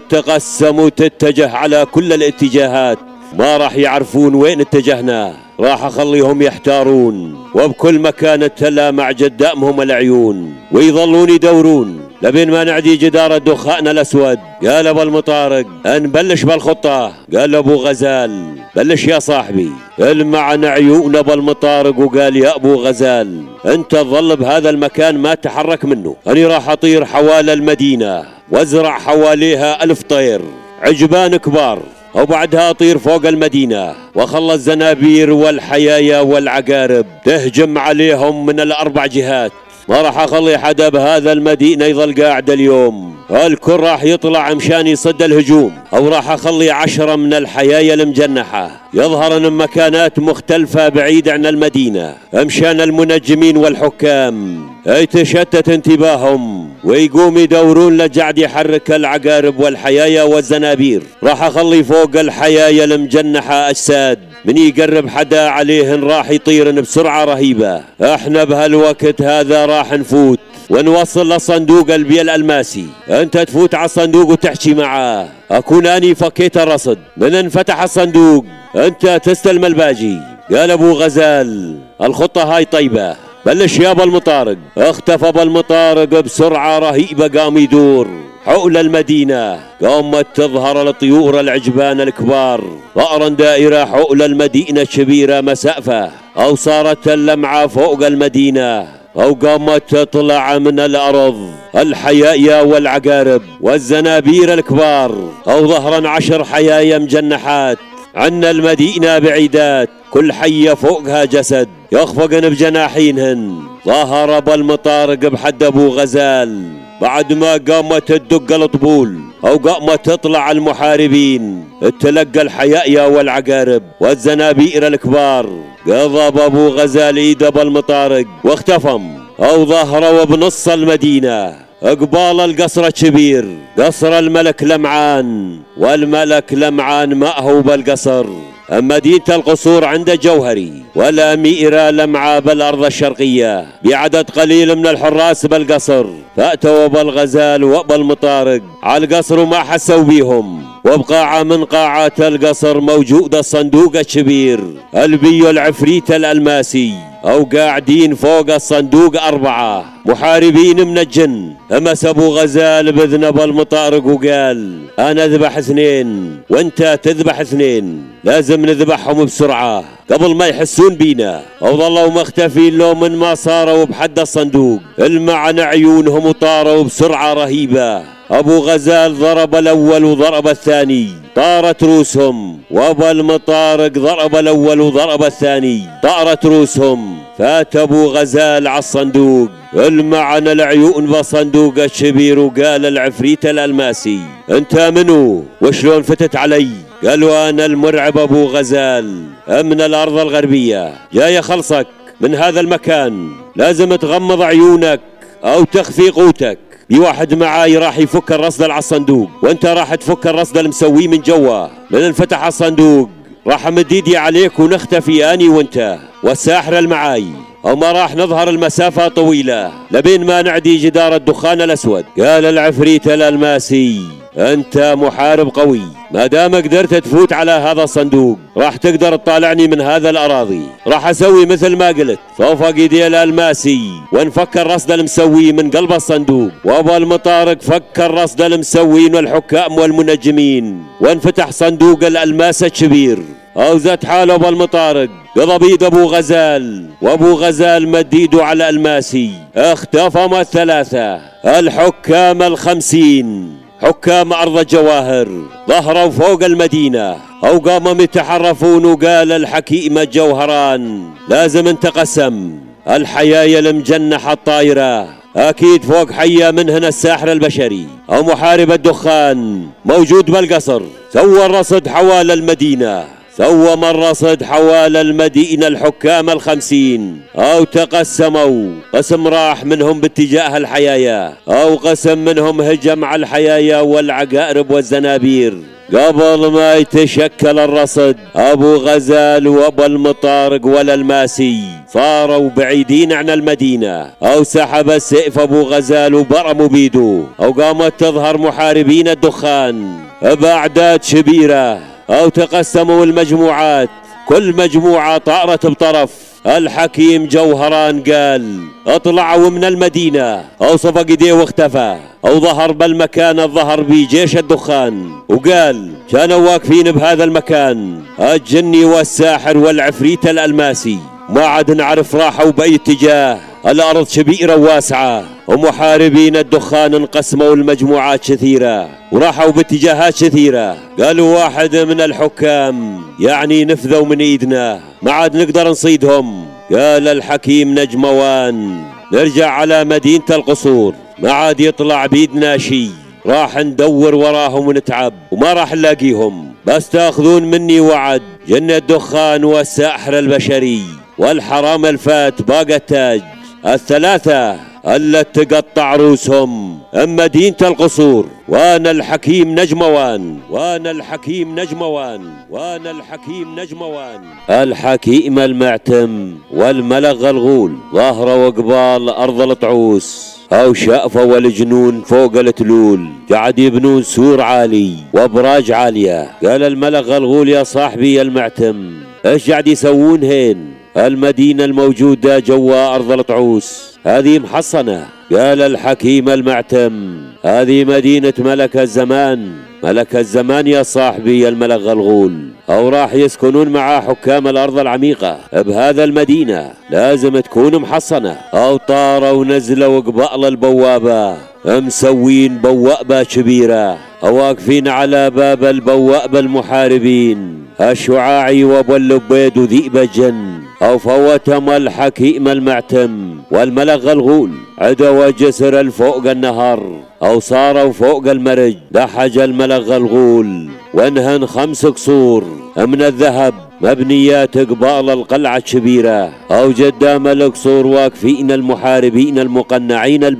تتقسم وتتجه على كل الاتجاهات، ما راح يعرفون وين اتجهنا، راح أخليهم يحتارون وبكل مكان تلامع قدامهم العيون ويظلون يدورون لبين ما نعدي جدار الدخان الأسود. قال أبو المطارق نبلش بالخطة. قال أبو غزال بلش يا صاحبي. المعنى عيون أبو المطارق وقال يا أبو غزال أنت تظل بهذا المكان ما تحرك منه، أنا راح أطير حوالي المدينة وازرع حواليها ألف طير عجبان كبار، وبعدها أطير فوق المدينة وخلى الزنابير والحيايا والعقارب تهجم عليهم من الأربع جهات، ما راح أخلي حدا بهذا المدينة يظل قاعد اليوم، الكل راح يطلع مشان يصد الهجوم، أو راح أخلي عشرة من الحيايا المجنحة يظهرن من مكانات مختلفة بعيد عن المدينة مشان المنجمين والحكام يتشتت انتباههم ويقوم يدورون لجعد يحرك العقارب والحيايا والزنابير. راح أخلي فوق الحيايا المجنحة أجساد من يقرب حدا عليهن راح يطيرن بسرعة رهيبة. احنا بهالوقت هذا راح نفوت ونوصل لصندوق البيل الألماسي، انت تفوت على الصندوق وتحكي معاه، اكون اني فكيت الرصد، من انفتح الصندوق انت تستلم الباجي. قال ابو غزال الخطة هاي طيبة، بلش يا ابو المطارق. اختفى ابو المطارق بسرعة رهيبة، قام يدور حول المدينة، قامت تظهر الطيور العجبان الكبار ظهرا دائرة حول المدينة الكبيرة مسافة، أو صارت اللمعة فوق المدينة، أو قامت تطلع من الأرض الحيايا والعقارب والزنابير الكبار، أو ظهرا عشر حيايا مجنحات عن المدينة بعيدات، كل حية فوقها جسد يخفقن بجناحينهن. ظهر أبو المطارق بحد أبو غزال بعد ما قامت تدق الطبول أو قامت تطلع المحاربين، تلقى الحيايا والعقارب والزنابير الكبار. قضب أبو غزال إيد أبو المطارق واختفم، أو ظهروا بنص المدينة قبال القصر الكبير قصر الملك لمعان، والملك لمعان ما هو بالقصر، مدينة القصور عند جوهري، والأميرة لمعة بالأرض الشرقية بعدد قليل من الحراس بالقصر، فأتوا بالغزال وبالمطارق على القصر وما حسوا بيهم، وبقاعة من قاعات القصر موجود الصندوق الكبير البي العفريت الألماسي، أو قاعدين فوق الصندوق أربعة محاربين من الجن. همس أبو غزال بذنب المطارق وقال أنا أذبح اثنين وأنت تذبح اثنين، لازم نذبحهم بسرعة قبل ما يحسون بينا. وظلوا مختفين لو من ما صاروا بحد الصندوق، المعنى عيونهم وطاروا بسرعة رهيبة. أبو غزال ضرب الأول وضرب الثاني طارت رؤوسهم، وأبو المطارق ضرب الأول وضرب الثاني طارت رؤوسهم. فات أبو غزال على الصندوق، المعنى العيون بالصندوق الكبير، وقال العفريت الألماسي أنت منو وشلون فتت علي؟ قالوا أنا المرعب أبو غزال من الأرض الغربية، جاي خلصك من هذا المكان، لازم تغمض عيونك أو تخفي قوتك. في واحد معاي راح يفك الرصد على الصندوق، وانت راح تفك الرصد المسويه من جوا. من انفتح الصندوق راح امد ايدي عليك ونختفي اني وانت والساحر المعاي، او ما راح نظهر المسافة طويلة لبين ما نعدي جدار الدخان الاسود. قال العفريت الالماسي انت محارب قوي، ما دام قدرت تفوت على هذا الصندوق راح تقدر تطالعني من هذا الاراضي. راح اسوي مثل ما قلت، فوق ايدي الالماسي ونفك الرصد المسوي من قلب الصندوق، وابو المطارق فك الرصد المسوين والحكام والمنجمين، وانفتح صندوق الالماس الكبير. اوزت حاله ابو المطارق قضى بيد ابو غزال، وابو غزال مد ايده على الماسي، اختفوا الثلاثه الحكام الخمسين حكام أرض الجواهر، ظهروا فوق المدينة أو قاموا يتحرفون. وقال الحكيم الجوهران لازم نتقسم، الحياة المجنحة الطايرة أكيد فوق حية منهن الساحر البشري أو محارب الدخان موجود بالقصر. سوى الرصد حوالي المدينة، سوى من رصد حوالي المدينة الحكام الخمسين، أو تقسموا، قسم راح منهم باتجاه الحيايا، أو قسم منهم هجم على الحيايا والعقارب والزنابير. قبل ما يتشكل الرصد أبو غزال وأبو المطارق والألماسي صاروا بعيدين عن المدينة، أو سحب السيف أبو غزال وبرموا بيده، أو قامت تظهر محاربين الدخان بأعداد كبيرة، أو تقسموا المجموعات، كل مجموعة طارت بطرف. الحكيم جوهران قال اطلعوا من المدينة، أو صفق ايديه واختفى، أو ظهر بالمكان الظهر بيه جيش الدخان، وقال كانوا واقفين بهذا المكان الجني والساحر والعفريت الألماسي، ما عاد نعرف راحوا بأي اتجاه. الأرض كبيرة وواسعة، ومحاربين الدخان انقسموا المجموعات كثيرة وراحوا باتجاهات كثيرة. قالوا واحد من الحكام يعني نفذوا من ايدنا، ما عاد نقدر نصيدهم. قال الحكيم نجموان نرجع على مدينة القصور، ما عاد يطلع بيدنا شي، راح ندور وراهم ونتعب وما راح نلاقيهم، بس تاخذون مني وعد، جن الدخان والساحر البشري والحرام الفات باقى التاج، الثلاثة التي تقطع رؤوسهم مدينة القصور. وانا الحكيم نجموان، وانا الحكيم نجموان، وانا الحكيم نجموان. الحكيم المعتم والملغ الغول ظهروا قبال ارض الطعوس، او شأفوا الجنون فوق التلول، قاعد يبنون سور عالي وابراج عالية. قال الملغ الغول يا صاحبي المعتم ايش قاعد يسوون هين؟ المدينة الموجودة جوا أرض الطعوس هذه محصنة. قال الحكيم المعتم هذه مدينة ملك الزمان، ملك الزمان يا صاحبي الملغ الغول، أو راح يسكنون مع حكام الأرض العميقة بهذا المدينة، لازم تكون محصنة. أو طاروا ونزلوا قبال البوابة مسوين بوابة كبيرة، أو واقفين على باب البوابة المحاربين الشعاعي وابو اللبيد وذئب الجن، أو فوتهم الحكيم المعتم والملغ الغول عدوا جسر الفوق النهر، أو صاروا فوق المرج. دحج الملغ الغول وانهن خمس قصور من الذهب مبنيات قبال القلعة الكبيرة، أو قدام القصور واقفين المحاربين المقنعين البيض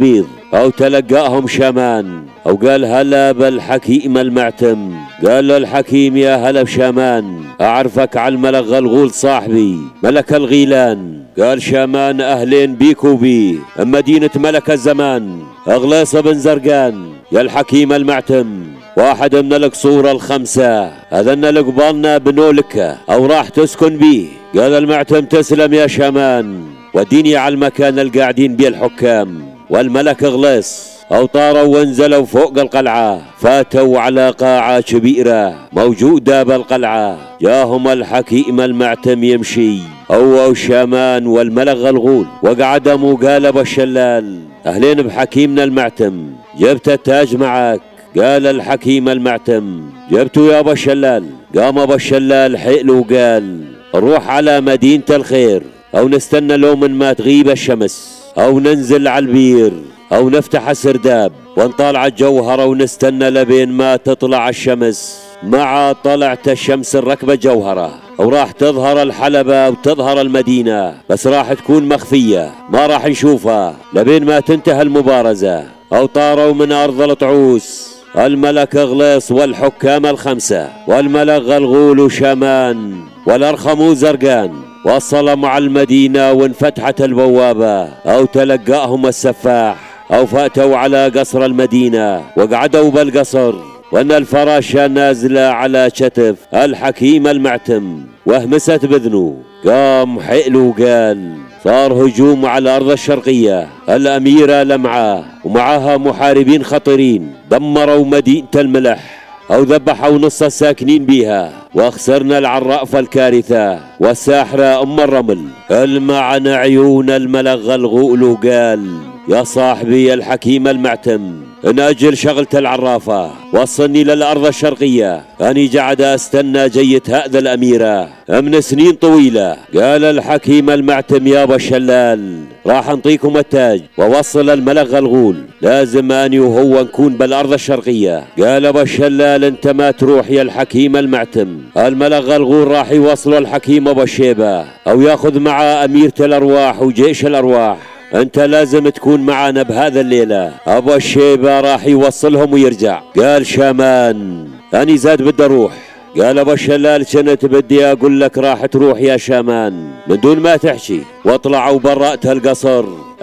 أو تلقاهم شامان أو قال هلا بالحكيم المعتم. قال له الحكيم يا هلا بشامان، أعرفك على الملك غلغول صاحبي ملك الغيلان. قال شامان أهلين بيك وبي مدينة ملك الزمان أغليص بن زرقان يا الحكيم المعتم، واحد من القصور الخمسة أذن لقبالنا بنولك أو راح تسكن بيه. قال المعتم تسلم يا شامان، وديني على المكان القاعدين بيه الحكام. والملك غليص أو طاروا وانزلوا فوق القلعة، فاتوا على قاعة كبيرة موجودة بالقلعة. جاهم الحكيم المعتم يمشي هو وشامان والملك غلغول، وقعدهم وقال ابو الشلال أهلين بحكيمنا المعتم، جبت التاج معك؟ قال الحكيم المعتم جبته يا ابو الشلال. قام ابو الشلال حيل وقال نروح على مدينة الخير، او نستنى لو من ما تغيب الشمس، او ننزل على البير، او نفتح السرداب ونطالع الجوهرة ونستنى لبين ما تطلع الشمس. مع طلعت الشمس الركبة جوهرة وراح تظهر الحلبة وتظهر المدينة، بس راح تكون مخفية ما راح نشوفها لبين ما تنتهي المبارزة. او طاروا من ارض الطعوس الملك غليص والحكام الخمسة والملك غلغول وشامان والارخم زرقان، وصلوا مع المدينة وانفتحت البوابة او تلقاهم السفاح او فاتوا على قصر المدينة وقعدوا بالقصر، وان الفراشة نازلة على كتف الحكيم المعتم وهمست بذنه. قام حيل وقال صار هجوم على الأرض الشرقية، الأميرة لمعة ومعها محاربين خطيرين دمروا مدينة الملح أو ذبحوا نص الساكنين بيها، واخسرنا العراء الكارثة والساحرة أم الرمل. المعن عيون الملك غلغول وقال يا صاحبي الحكيم المعتم، ان اجل شغلة العرافة وصلني للارض الشرقية، اني قاعد استنى جية هذا الاميرة من سنين طويلة. قال الحكيم المعتم يا ابو الشلال راح انطيكم التاج ووصل الملك غلغول، لازم اني وهو نكون بالارض الشرقية. قال ابو الشلال انت ما تروح يا الحكيم المعتم، الملك غلغول راح يوصل الحكيم ابو الشيبة او ياخذ معه اميرة الارواح وجيش الارواح، انت لازم تكون معنا بهذا الليلة. ابو الشيبة راح يوصلهم ويرجع. قال شامان اني زاد بدي اروح. قال ابو الشلال كنت بدي اقول لك راح تروح يا شامان من دون ما تحكي. واطلعوا برأت القصر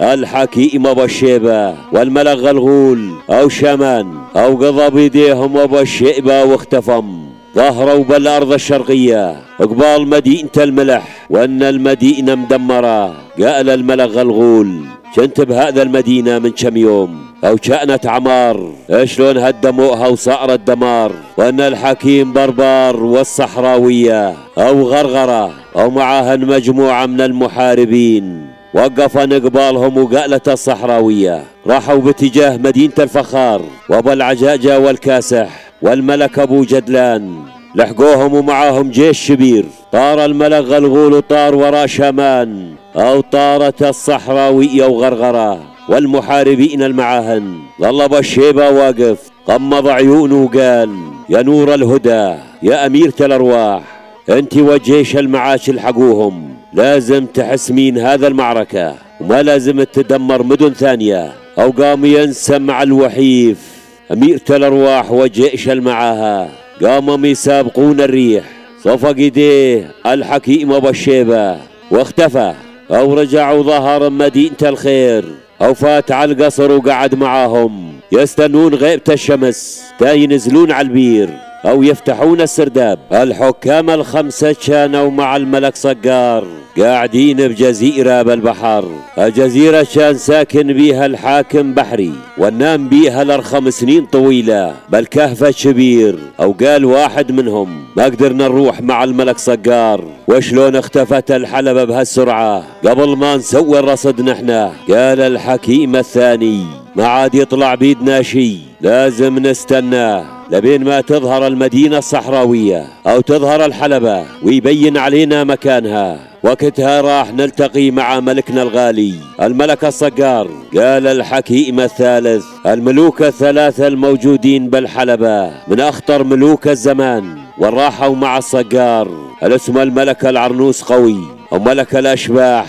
الحكيم ابو الشيبة والملك غلغول او شامان او قضى بيديهم ابو الشيبة واختفم. ظهروا بالارض الشرقية قبال مدينة الملح وان المدينة مدمرة. قال الملك غلغول كنت بهذا المدينة من كم يوم او كانت عمار، شلون هدموها وصارت دمار، وان الحكيم بربار والصحراوية او غرغرة او معهن مجموعة من المحاربين وقفن قبالهم. وقالت الصحراوية راحوا باتجاه مدينة الفخار وابو العجاجة والكاسح والملك ابو جدلان، لحقوهم ومعاهم جيش كبير. طار الملك غلغول وطار ورا شامان او طارت الصحراوية وغرغرة والمحاربين المعاهن. ظل ابو الشيبة واقف غمض عيونه وقال يا نور الهدى يا اميرة الارواح، انت والجيش المعاش الحقوهم، لازم تحسمين هذا المعركة وما لازم تدمر مدن ثانية. او قام ينسمع الوحيف اميرة الارواح وجيش المعاها، قاموا يسابقون الريح. صفق ايديه الحكيم ابو الشيبة واختفى او رجع وظهر مدينة الخير او فات على القصر وقعد معاهم يستنون غيبة الشمس تا ينزلون على البير او يفتحون السرداب. الحكام الخمسة كانوا مع الملك صقار قاعدين بجزيرة بالبحر. الجزيرة كان ساكن بيها الحاكم بحري ونام بيها الارخم سنين طويلة بالكهف الكبير. او قال واحد منهم ما قدرنا نروح مع الملك صقار، وشلون اختفت الحلبة بهالسرعة قبل ما نسوي الرصد نحنا. قال الحكيم الثاني ما عاد يطلع بيدنا شي، لازم نستنى لبين ما تظهر المدينة الصحراوية او تظهر الحلبة ويبين علينا مكانها، وقتها راح نلتقي مع ملكنا الغالي الملك الصقار. قال الحكيم الثالث الملوك الثلاثة الموجودين بالحلبة من اخطر ملوك الزمان وراحوا مع الصقار. الاسم الملك العرنوس قوي وملك الاشباح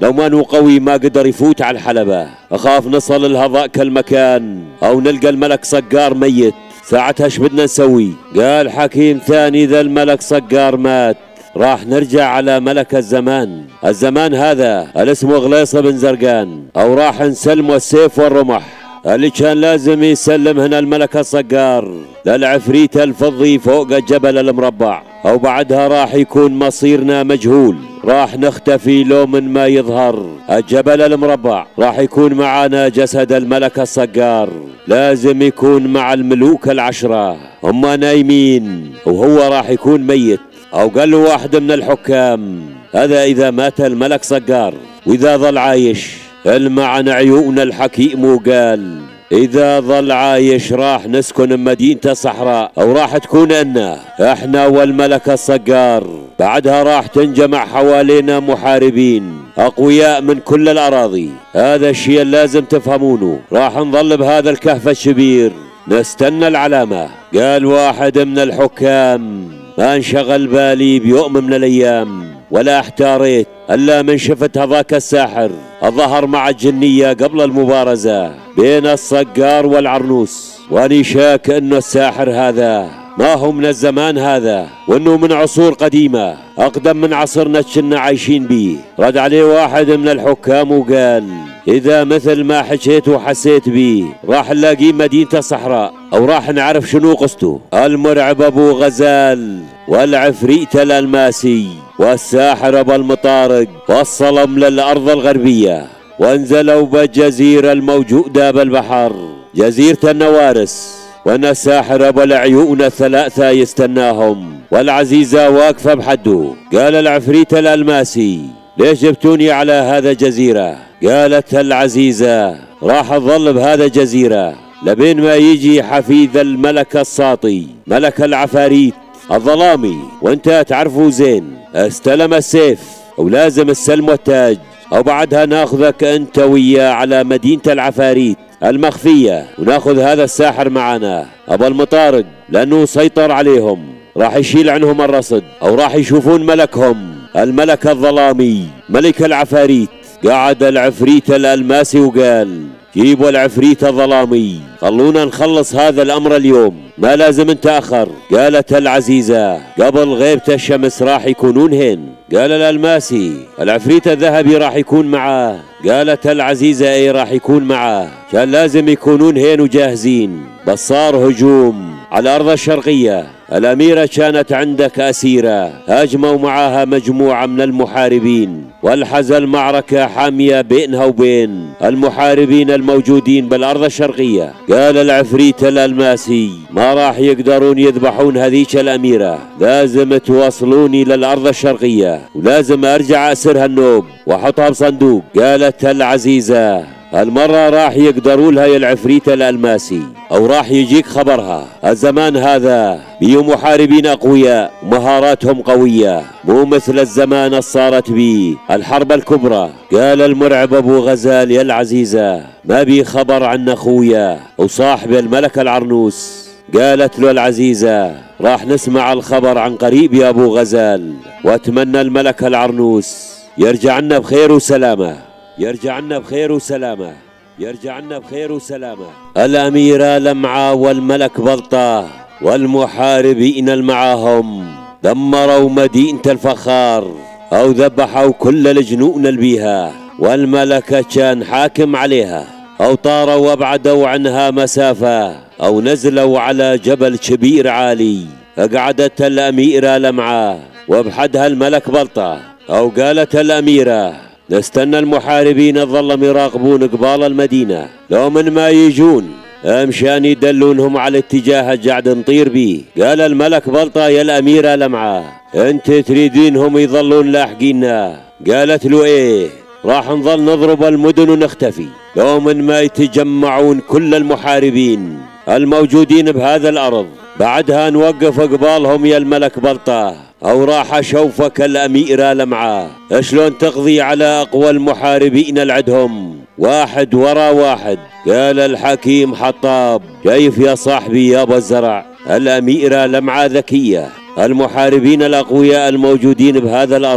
لو ما نو قوي ما قدر يفوت على الحلبة. أخاف نصل لهذاك المكان أو نلقى الملك صقار ميت، ساعتها ايش بدنا نسوي؟ قال حكيم ثاني إذا الملك صقار مات راح نرجع على ملك الزمان. الزمان هذا اللي اسمه غليصة بن زرقان، أو راح نسلمه السيف والرمح اللي كان لازم يسلم هنا الملك الصقار للعفريت الفضي فوق الجبل المربع، أو بعدها راح يكون مصيرنا مجهول، راح نختفي لو من ما يظهر الجبل المربع. راح يكون معنا جسد الملك الصقار، لازم يكون مع الملوك العشرة هم نايمين وهو راح يكون ميت. أو قال له واحد من الحكام هذا إذا مات الملك صقار، وإذا ظل عايش المعن عيون الحكيم وقال إذا ظل عايش راح نسكن مدينة الصحراء، أو راح تكون أنا إحنا والملك الصقار. بعدها راح تنجمع حوالينا محاربين أقوياء من كل الأراضي. هذا الشيء لازم تفهمونه. راح نظل بهذا الكهف الشبير نستنى العلامة. قال واحد من الحكام ما انشغل بالي بيوم من الأيام ولا احتاريت الا من شفت هذاك الساحر الظهر مع الجنية قبل المبارزة بين الصقار والعرنوس، واني شاك انه الساحر هذا ما هو من الزمان هذا، وانه من عصور قديمة اقدم من عصرنا كنا عايشين بيه. رد عليه واحد من الحكام وقال اذا مثل ما حكيت وحسيت بيه راح نلاقيه مدينة الصحراء، او راح نعرف شنو قصته. المرعب ابو غزال والعفريت الالماسي والساحر ابو المطارق وصلهم للارض الغربية، وانزلوا بالجزيرة الموجودة بالبحر جزيرة النوارس، وان الساحر ابو العيون الثلاثة يستناهم والعزيزة واقفة بحده. قال العفريت الالماسي ليش جبتوني على هذا الجزيرة؟ قالت العزيزة راح اظل بهذا الجزيرة لبين ما يجي حفيد الملك الساطي ملك العفاريت الظلامي، وانت تعرفه زين. استلم السيف ولازم السلم والتاج، او بعدها ناخذك انت وياه على مدينة العفاريت المخفية، وناخذ هذا الساحر معنا ابو المطارق لانه سيطر عليهم، راح يشيل عنهم الرصد، او راح يشوفون ملكهم الملك الظلامي ملك العفاريت. قعد العفريت الالماسي وقال جيبوا العفريت الظلامي خلونا نخلص هذا الامر اليوم، ما لازم نتاخر. قالت العزيزة قبل غيبة الشمس راح يكونون هين. قال الالماسي العفريت الذهبي راح يكون معاه. قالت العزيزة اي راح يكون معاه، كان لازم يكونون هين وجاهزين. بس صار هجوم على الارض الشرقية، الأميرة كانت عندك أسيرة، هاجموا معها مجموعة من المحاربين والحز المعركة حامية بينها وبين المحاربين الموجودين بالأرض الشرقية. قال العفريت الألماسي ما راح يقدرون يذبحون هذيك الأميرة، لازم توصلوني للأرض الشرقية ولازم أرجع أسرها النوب وأحطها بصندوق. قالت العزيزة هالمرة راح يقدروا لها يا العفريت الألماسي، أو راح يجيك خبرها. الزمان هذا بيه محاربين أقوياء ومهاراتهم قوية، مو مثل الزمان اللي صارت بيه الحرب الكبرى. قال المرعب أبو غزال يا العزيزة ما بي خبر عن أخويا وصاحب الملك العرنوس. قالت له العزيزة راح نسمع الخبر عن قريب يا أبو غزال، وأتمنى الملك العرنوس يرجع لنا بخير وسلامة، يرجع لنا بخير وسلامة، يرجع لنا بخير وسلامة. الأميرة لمعة والملك بلطة والمحاربين المعاهم دمروا مدينة الفخار، أو ذبحوا كل الجنون البيها، والملكة كان حاكم عليها، أو طاروا وابعدوا عنها مسافة، أو نزلوا على جبل كبير عالي. فقعدت الأميرة لمعة وبحدها الملك بلطة، أو قالت الأميرة نستنى المحاربين الظلم يراقبون قبال المدينة، لو من ما يجون مشان يدلونهم على الاتجاه قاعد نطير بيه. قال الملك بلطة يا الأميرة لمعة انت تريدينهم يظلون لاحقينا؟ قالت له ايه، راح نظل نضرب المدن ونختفي لو من ما يتجمعون كل المحاربين الموجودين بهذا الأرض، بعدها نوقف قبالهم يا الملك بلطة، أو راح أشوفك الأميرة لمعة شلون تقضي على أقوى المحاربين العدهم واحد ورا واحد. قال الحكيم حطاب كيف يا صاحبي يا أبو الزرع، الأميرة لمعة ذكية، المحاربين الأقوياء الموجودين بهذا الأرض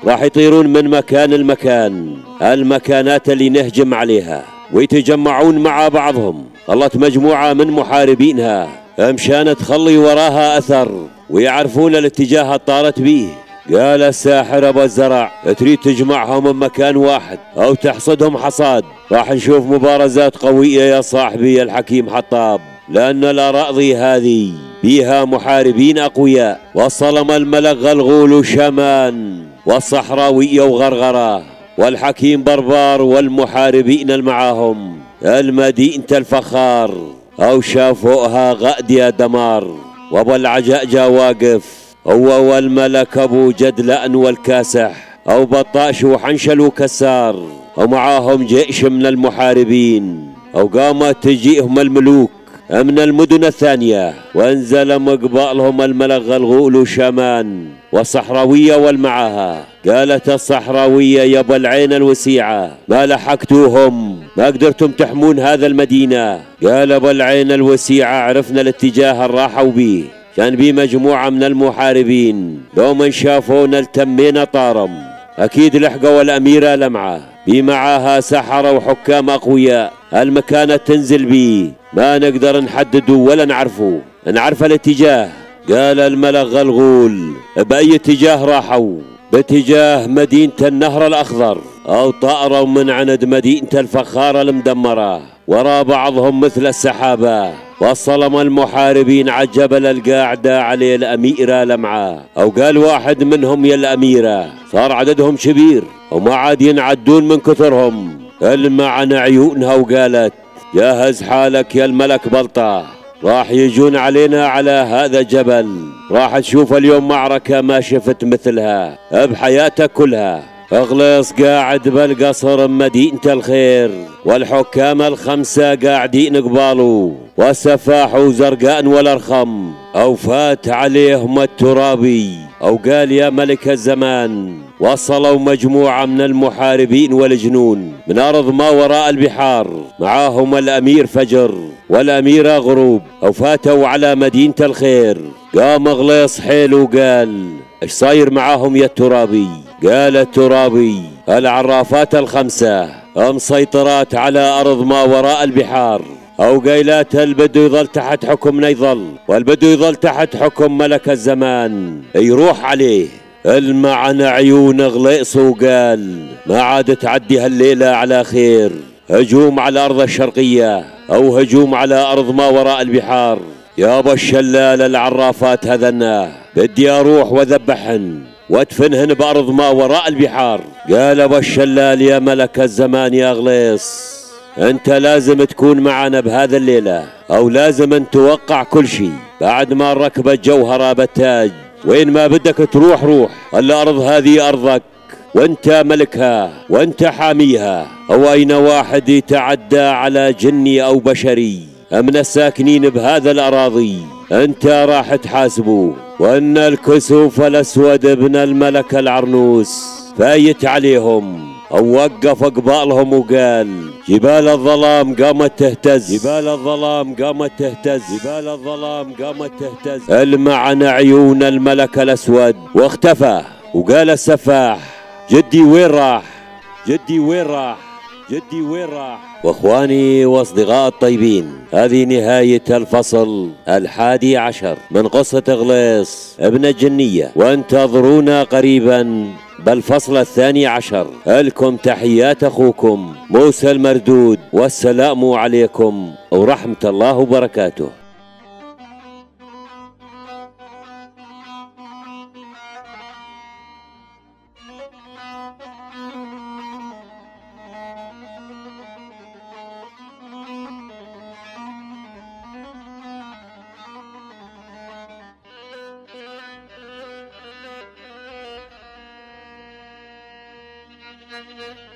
راح يطيرون من مكان لمكان، المكانات اللي نهجم عليها، ويتجمعون مع بعضهم. ظلت مجموعة من محاربينها مشان تخلي وراها أثر ويعرفون الاتجاه الطارت بيه. قال الساحر أبو الزرع تريد تجمعهم من مكان واحد أو تحصدهم حصاد؟ راح نشوف مبارزات قوية يا صاحبي الحكيم حطاب، لأن الأراضي هذه فيها محاربين أقوياء، والصلم الملك غلغول وشامان والصحراوية وغرغرة والحكيم بربار والمحاربين المعاهم المدينة الفخار، أو شافوها غأد يا دمار. وابو العجاجة واقف هو والملك أبو جدلان والكاسح، أو بطاش وحنشل وكسار، ومعاهم جيش من المحاربين، أو قامت تجيهم الملوك من المدن الثانية، وانزل مقبالهم الملك غلغول وشامان والصحراوية والمعاها. قالت الصحراوية يا ابو العين الوسيعة ما لحقتوهم، ما قدرتم تحمون هذا المدينة. قال ابو العين الوسيعة عرفنا الاتجاه الراحوا بيه، كان بيه مجموعة من المحاربين، لو من شافونا التمينا طارم. اكيد لحقوا الاميرة لمعة بي معاها سحرة وحكام اقوياء، المكانة تنزل بيه ما نقدر نحدده ولا نعرفه، نعرف الاتجاه. قال الملك غلغول بأي اتجاه راحوا؟ باتجاه مدينة النهر الأخضر، أو طائروا من عند مدينة الفخارة المدمرة وراء بعضهم مثل السحابة. وصلم المحاربين على الجبل القاعدة عليه الأميرة لمعة، أو قال واحد منهم يا الأميرة صار عددهم كبير وما عاد ينعدون من كثرهم. المعنى عيونها وقالت جهز حالك يا الملك بلطة، راح يجون علينا على هذا الجبل، راح تشوف اليوم معركة ما شفت مثلها بحياتك كلها. اغلص قاعد بالقصر مدينة الخير، والحكام الخمسة قاعدين قباله، والسفاح وزرقان والارخم، او فات عليهم الترابي، او قال يا ملك الزمان وصلوا مجموعة من المحاربين والجنون من أرض ما وراء البحار، معاهم الأمير فجر والأميرة غروب، أو فاتوا على مدينة الخير. قام غليص حيل وقال ايش صاير معاهم يا الترابي؟ قال الترابي العرافات الخمسة مسيطرات على أرض ما وراء البحار، أو قيلات البدو يظل تحت حكم يظل، والبدو يظل تحت حكم ملك الزمان يروح عليه. المعنى عيون غليص وقال ما عاد تعدي هالليلة على خير، هجوم على الأرض الشرقية أو هجوم على أرض ما وراء البحار. يا أبا الشلال العرافات هذنا بدي أروح وذبحهن وادفنهن بأرض ما وراء البحار. قال أبا الشلال يا ملك الزمان يا غليص أنت لازم تكون معنا بهذا الليلة، أو لازم أن توقع كل شيء بعد ما ركبت جوهرة بالتاج. وين ما بدك تروح روح، الأرض هذه أرضك وانت ملكها وانت حاميها. أو أين واحد يتعدى على جني أو بشري من الساكنين بهذا الأراضي انت راح تحاسبه. وأن الكسوف الأسود ابن الملك العرنوس فايت عليهم، أو وقف قبالهم وقال جبال الظلام قامت تهتز، جبال الظلام قامت تهتز، جبال الظلام قامت تهتز. المعنى عيون الملك الأسود واختفى. وقال السفاح جدي وين راح؟ جدي وين راح؟ جدي وين راح؟ واخواني واصدقاء الطيبين، هذه نهاية الفصل الحادي عشر من قصة غليص ابن الجنية، وانتظرونا قريبا بالفصل الثاني عشر. لكم تحيات أخوكم موسى المردود، والسلام عليكم ورحمة الله وبركاته. Thank you.